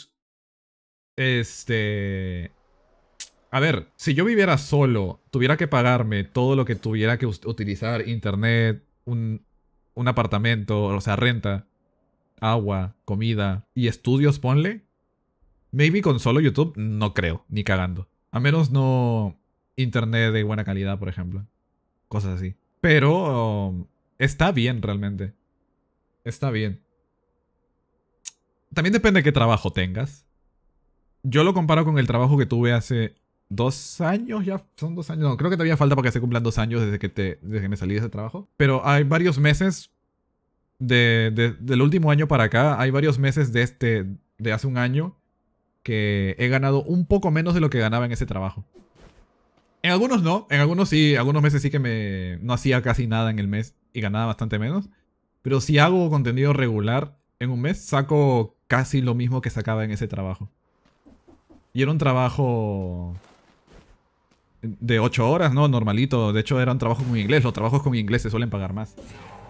[SPEAKER 1] Este... A ver, si yo viviera solo, tuviera que pagarme todo lo que tuviera que utilizar, internet, un, un apartamento, o sea, renta, agua, comida y estudios, ponle. Maybe con solo YouTube, no creo, ni cagando. A menos no internet de buena calidad, por ejemplo. Cosas así. Pero um, está bien realmente. Está bien. También depende de qué trabajo tengas. Yo lo comparo con el trabajo que tuve hace dos años. Ya son dos años. No, creo que todavía falta para que se cumplan dos años desde que, te, desde que me salí de ese trabajo. Pero hay varios meses de, de, del último año para acá. Hay varios meses de, este, de hace un año que he ganado un poco menos de lo que ganaba en ese trabajo. En algunos no. En algunos sí. Algunos meses sí que me no hacía casi nada en el mes y ganaba bastante menos. Pero si hago contenido regular en un mes, saco casi lo mismo que sacaba en ese trabajo. Y era un trabajo de ocho horas, ¿no? Normalito. De hecho, era un trabajo con inglés. Los trabajos con inglés se suelen pagar más.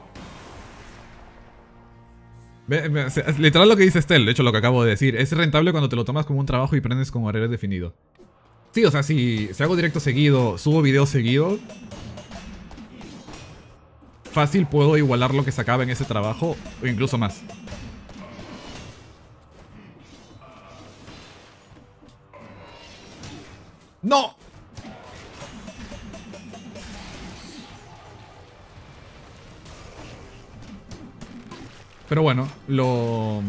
[SPEAKER 1] Literal lo que dice Estel, de hecho lo que acabo de decir. Es rentable cuando te lo tomas como un trabajo y prendes con horario definido. Sí, o sea, si, si hago directo seguido, subo videos seguido, fácil puedo igualar lo que sacaba en ese trabajo o incluso más. ¡No! Pero bueno, lo...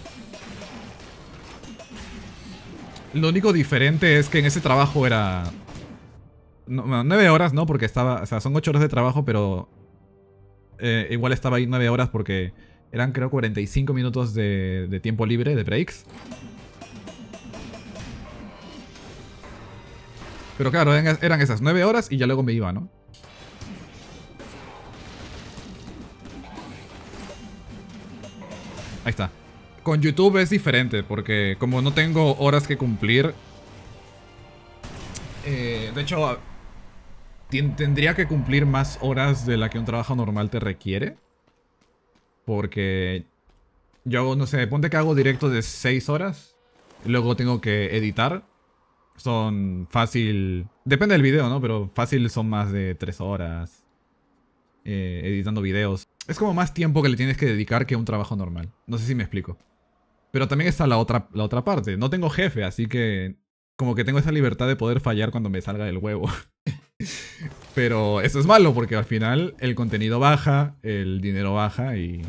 [SPEAKER 1] Lo único diferente es que en ese trabajo era... No, nueve horas, ¿no? Porque estaba... O sea, son ocho horas de trabajo, pero... Eh, igual estaba ahí nueve horas porque eran creo cuarenta y cinco minutos de, de tiempo libre, de breaks. Pero claro, eran, eran esas nueve horas y ya luego me iba, ¿no? Ahí está. Con YouTube es diferente porque como no tengo horas que cumplir... Eh, de hecho, tendría que cumplir más horas de la que un trabajo normal te requiere. Porque yo hago, no sé, ponte que hago directo de seis horas. Y luego tengo que editar. Son fácil... Depende del video, ¿no? Pero fácil son más de tres horas. Eh, editando videos. Es como más tiempo que le tienes que dedicar que a un trabajo normal. No sé si me explico. Pero también está la otra, la otra parte. No tengo jefe, así que... Como que tengo esa libertad de poder fallar cuando me salga del huevo. Pero eso es malo porque al final el contenido baja, el dinero baja y...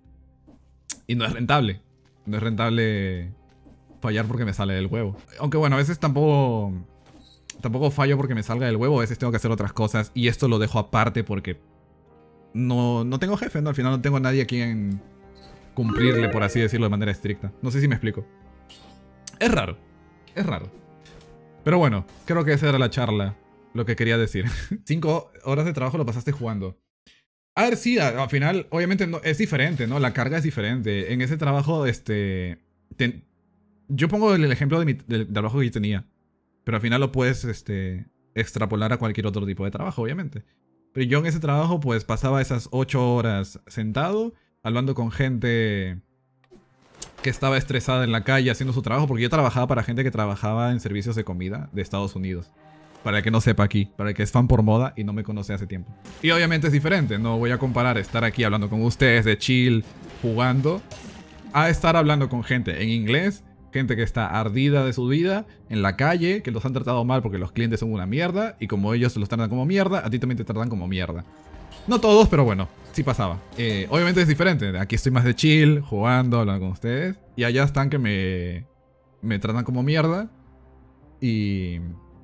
[SPEAKER 1] Y no es rentable. No es rentable fallar porque me sale del huevo. Aunque bueno, a veces tampoco... Tampoco fallo porque me salga del huevo. A veces tengo que hacer otras cosas. Y esto lo dejo aparte porque... No, no tengo jefe, ¿no? Al final no tengo nadie a quien cumplirle, por así decirlo, de manera estricta. No sé si me explico. Es raro. Es raro. Pero bueno, creo que esa era la charla. Lo que quería decir. Cinco horas de trabajo lo pasaste jugando. A ver, sí, al final, obviamente no, es diferente, ¿no? La carga es diferente. En ese trabajo, este... Ten, yo pongo el ejemplo de mi, del trabajo que yo tenía. Pero al final lo puedes, este... extrapolar a cualquier otro tipo de trabajo, obviamente. Pero yo en ese trabajo, pues, pasaba esas ocho horas sentado, hablando con gente que estaba estresada en la calle haciendo su trabajo, porque yo trabajaba para gente que trabajaba en servicios de comida de Estados Unidos. Para el que no sepa aquí, para el que es fan por moda y no me conoce hace tiempo. Y obviamente es diferente, no voy a comparar estar aquí hablando con ustedes de chill, jugando, a estar hablando con gente en inglés, gente que está ardida de su vida, en la calle, que los han tratado mal porque los clientes son una mierda, y como ellos los tratan como mierda, a ti también te tratan como mierda. No todos, pero bueno, sí pasaba. Eh, obviamente es diferente, aquí estoy más de chill, jugando, hablando con ustedes, y allá están que me, me tratan como mierda, y...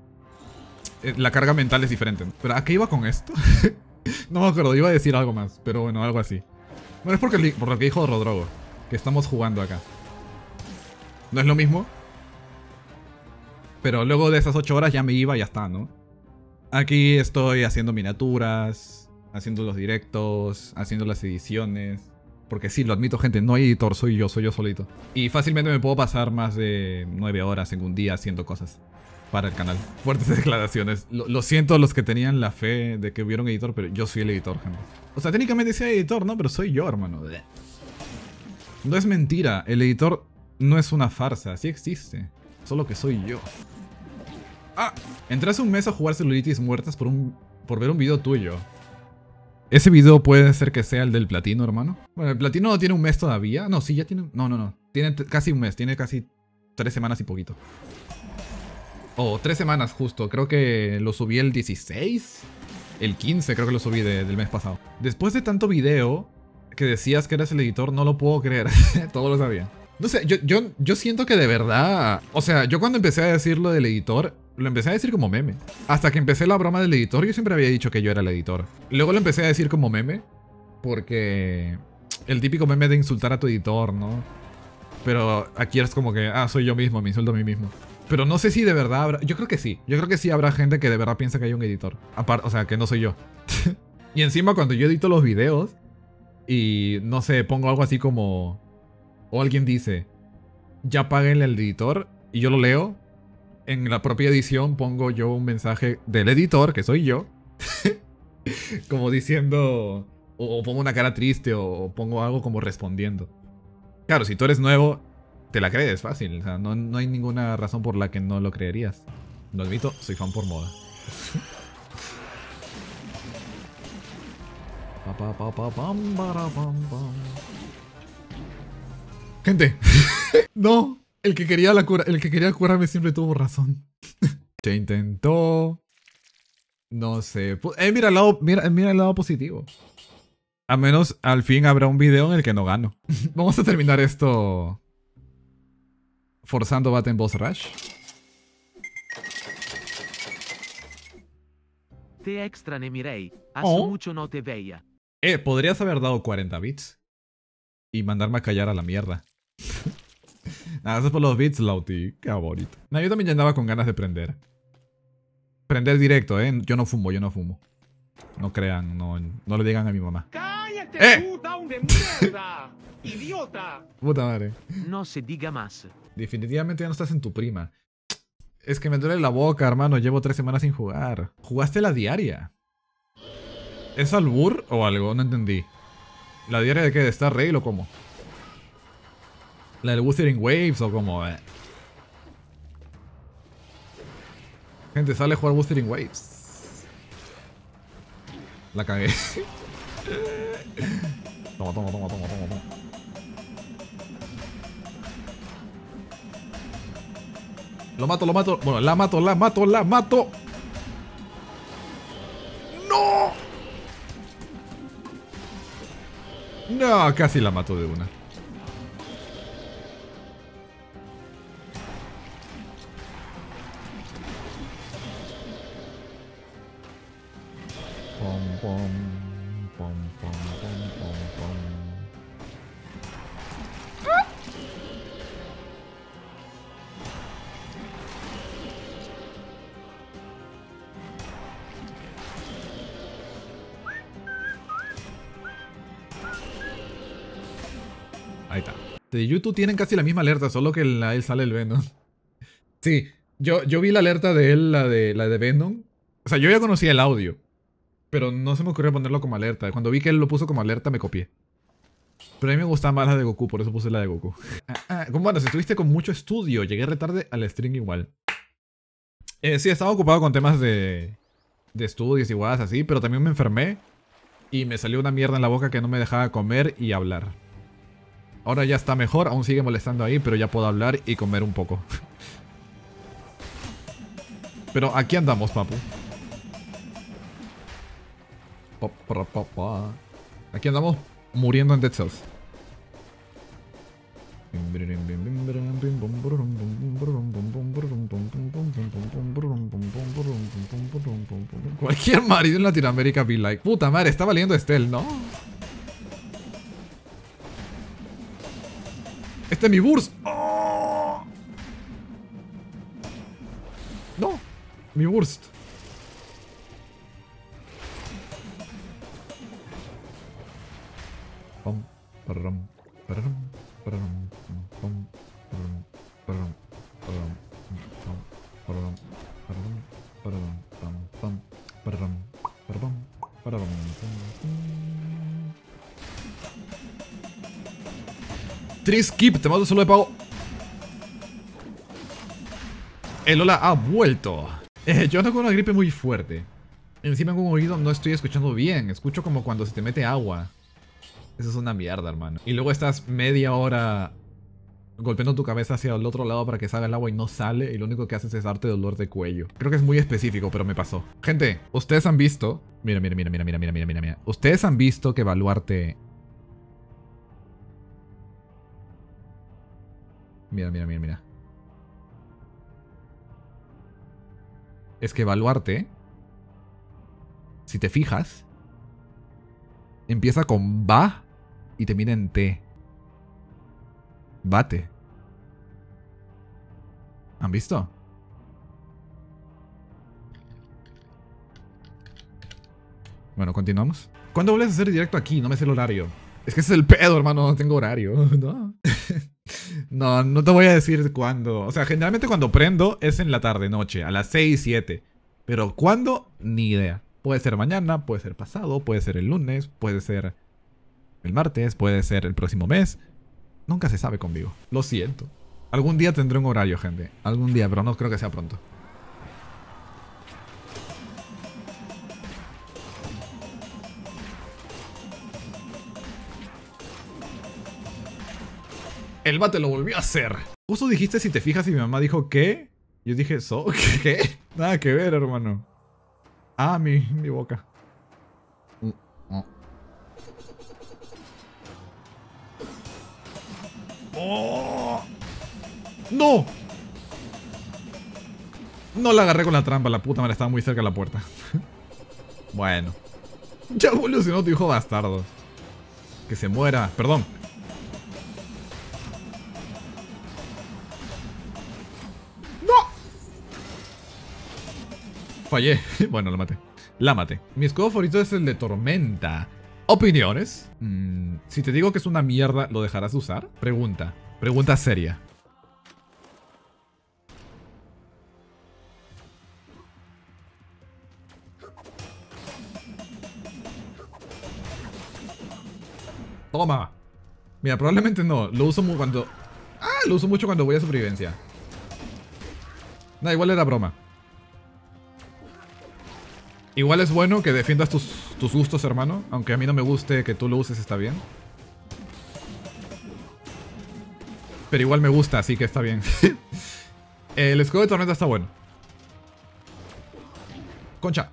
[SPEAKER 1] La carga mental es diferente. ¿Pero a qué iba con esto? No me acuerdo, iba a decir algo más, pero bueno, algo así. Bueno, es porque, por lo que dijo Rodrogo, que estamos jugando acá. No es lo mismo. Pero luego de esas ocho horas ya me iba y ya está, ¿no? Aquí estoy haciendo miniaturas, haciendo los directos, haciendo las ediciones. Porque sí, lo admito, gente, no hay editor, soy yo, soy yo solito. Y fácilmente me puedo pasar más de nueve horas en un día haciendo cosas. para el canal. Fuertes declaraciones. Lo, lo siento a los que tenían la fe de que hubiera un editor, pero yo soy el editor, gente. O sea, técnicamente soy editor, ¿no? Pero soy yo, hermano. No es mentira. El editor no es una farsa. Sí existe. Solo que soy yo. Ah, entré hace un mes a jugar celulitis muertas por, un, por ver un video tuyo. ¿Ese video puede ser que sea el del platino, hermano? Bueno, el platino no tiene un mes todavía. No, sí, ya tiene... No, no, no. Tiene casi un mes. Tiene casi tres semanas y poquito. Oh, tres semanas justo. Creo que lo subí el dieciséis. El quince creo que lo subí de, del mes pasado. Después de tanto video que decías que eras el editor, no lo puedo creer. Todo lo sabía. No sé, yo, yo, yo siento que de verdad... O sea, yo cuando empecé a decir lo del editor, lo empecé a decir como meme. Hasta que empecé la broma del editor, yo siempre había dicho que yo era el editor. Luego lo empecé a decir como meme, porque... El típico meme de insultar a tu editor, ¿no? Pero aquí es como que, ah, soy yo mismo, me insulto a mí mismo. Pero no sé si de verdad habrá... Yo creo que sí. Yo creo que sí habrá gente que de verdad piensa que hay un editor. Aparte, o sea, que no soy yo. Y encima cuando yo edito los videos y, no sé, pongo algo así como... O alguien dice, ya páguenle al editor, y yo lo leo. En la propia edición pongo yo un mensaje del editor, que soy yo. Como diciendo... O, o pongo una cara triste, o, o pongo algo como respondiendo. Claro, si tú eres nuevo... Te la crees fácil, o sea, no, no hay ninguna razón por la que no lo creerías. Lo admito, soy fan por moda. Gente, no, el que quería la cura, el que quería curarme siempre tuvo razón. Se intentó, no sé. Eh, mira el lado, mira, mira el lado positivo. A menos al fin habrá un video en el que no gano. Vamos a terminar esto. Forzando Button Boss Rush.
[SPEAKER 4] Te extrañé, Mirei.
[SPEAKER 1] Oh.
[SPEAKER 4] Hace mucho no te veía.
[SPEAKER 1] Eh, podrías haber dado cuarenta bits. Y mandarme a callar a la mierda. Nada, eso por los bits, Lauti. Qué bonito. Nah, yo también ya andaba con ganas de prender. Prender directo, eh. Yo no fumo, yo no fumo. No crean, no, no le digan a mi mamá.
[SPEAKER 2] ¡Cállate,
[SPEAKER 1] ¡Eh!
[SPEAKER 2] puta de mierda! ¡Idiota!
[SPEAKER 1] Puta madre.
[SPEAKER 4] No se diga más.
[SPEAKER 1] Definitivamente ya no estás en tu prima. Es que me duele la boca, hermano. Llevo tres semanas sin jugar. ¿Jugaste la diaria? ¿Es albur o algo? No entendí. ¿La diaria de qué? ¿De Star Rail o cómo? ¿La del Wuthering Waves o cómo? Eh. Gente, sale a jugar Wuthering Waves. La cagué. Toma, toma, toma, toma, toma, toma. Lo mato, lo mato. Bueno, la mato, la mato, la mato. ¡No! No, casi la mato de una. Pom, pom, pom, pom, pom, pom, pom. Ahí está. De YouTube tienen casi la misma alerta, solo que en la él sale el Venom. Sí, yo, yo vi la alerta de él, la de, la de Venom. O sea, yo ya conocía el audio, pero no se me ocurrió ponerlo como alerta. Cuando vi que él lo puso como alerta, me copié. Pero a mí me gustaba más la de Goku, por eso puse la de Goku. Ah, ah, bueno, si estuviste con mucho estudio, llegué retarde al stream igual. Eh, sí, estaba ocupado con temas de, de estudios y guadas así, pero también me enfermé. Y me salió una mierda en la boca que no me dejaba comer y hablar. Ahora ya está mejor, aún sigue molestando ahí, pero ya puedo hablar y comer un poco. Pero aquí andamos, papu. Aquí andamos muriendo en Dead Cells. Cualquier marido en Latinoamérica be like, puta madre, está valiendo Estel, ¿no? Este es mi burst. ¡Oh! No, mi burst. Pom, param, param, param, pom, param, param, param, pom, pararam, pararam, pararam, pam, pam, pararam, pararam, pararam, pam, pam. Triskip, te mando solo de pago. El hola ha vuelto. Eh, yo ando con una gripe muy fuerte. Encima con un oído no estoy escuchando bien. Escucho como cuando se te mete agua. Eso es una mierda, hermano. Y luego estás media hora golpeando tu cabeza hacia el otro lado para que salga el agua y no sale. Y lo único que haces es darte dolor de cuello. Creo que es muy específico, pero me pasó. Gente, ustedes han visto... Mira, mira, mira, mira, mira, mira, mira, mira, mira. Ustedes han visto que Baluarte... Mira, mira, mira, mira. Es que Baluarte... Si te fijas... Empieza con ba y termina en te. Bate. ¿Han visto? Bueno, continuamos. ¿Cuándo vuelves a hacer directo aquí? No me sé el horario. Es que ese es el pedo, hermano. No tengo horario. No. No, no te voy a decir cuándo. O sea, generalmente cuando prendo es en la tarde, noche. A las seis, siete. Pero ¿cuándo? Ni idea. Puede ser mañana, puede ser pasado, puede ser el lunes, puede ser el martes, puede ser el próximo mes. Nunca se sabe conmigo. Lo siento. Algún día tendré un horario, gente. Algún día, pero no creo que sea pronto. El bate lo volvió a hacer. Justo dijiste si te fijas y mi mamá dijo ¿qué? Yo dije ¿so? ¿Qué? Nada que ver, hermano. Ah, mi, mi boca. ¡Oh! ¡No! No la agarré con la trampa, la puta madre, estaba muy cerca de la puerta. Bueno. Ya evolucionó tu hijo bastardo. Que se muera. Perdón. ¡No! Fallé. Bueno, la maté. La maté. Mi escudo favorito es el de Tormenta. ¿Opiniones? Mm, si te digo que es una mierda, ¿lo dejarás de usar? Pregunta. Pregunta seria. Toma. Mira, probablemente no. Lo uso muy cuando... Ah, lo uso mucho cuando voy a supervivencia. Nah, igual era broma. Igual es bueno que defiendas tus, tus gustos, hermano. Aunque a mí no me guste que tú lo uses, está bien. Pero igual me gusta, así que está bien. El escudo de tormenta está bueno. Concha.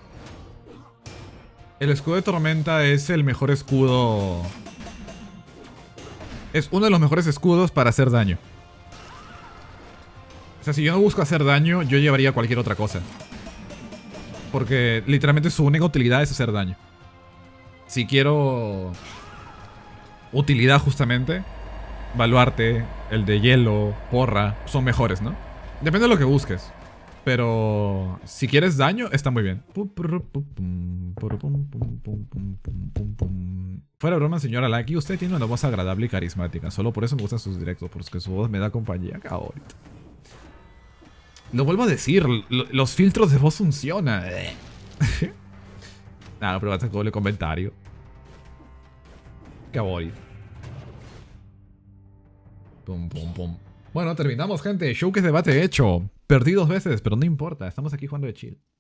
[SPEAKER 1] El escudo de tormenta es el mejor escudo. Es uno de los mejores escudos para hacer daño. O sea, si yo no busco hacer daño, yo llevaría cualquier otra cosa. Porque literalmente su única utilidad es hacer daño. Si quiero utilidad justamente, Baluarte, el de hielo, porra, son mejores, ¿no? Depende de lo que busques. Pero si quieres daño, está muy bien. Fuera de broma, señora Lucky, usted tiene una voz agradable y carismática. Solo por eso me gustan sus directos, porque su voz me da compañía. Ahorita. Lo vuelvo a decir, los filtros de voz funcionan. Nada, pero va a ser doble comentario. Qué voy. Pum, pum, pum. Bueno, terminamos, gente. Show que es debate hecho. Perdí dos veces, pero no importa. Estamos aquí jugando de chill.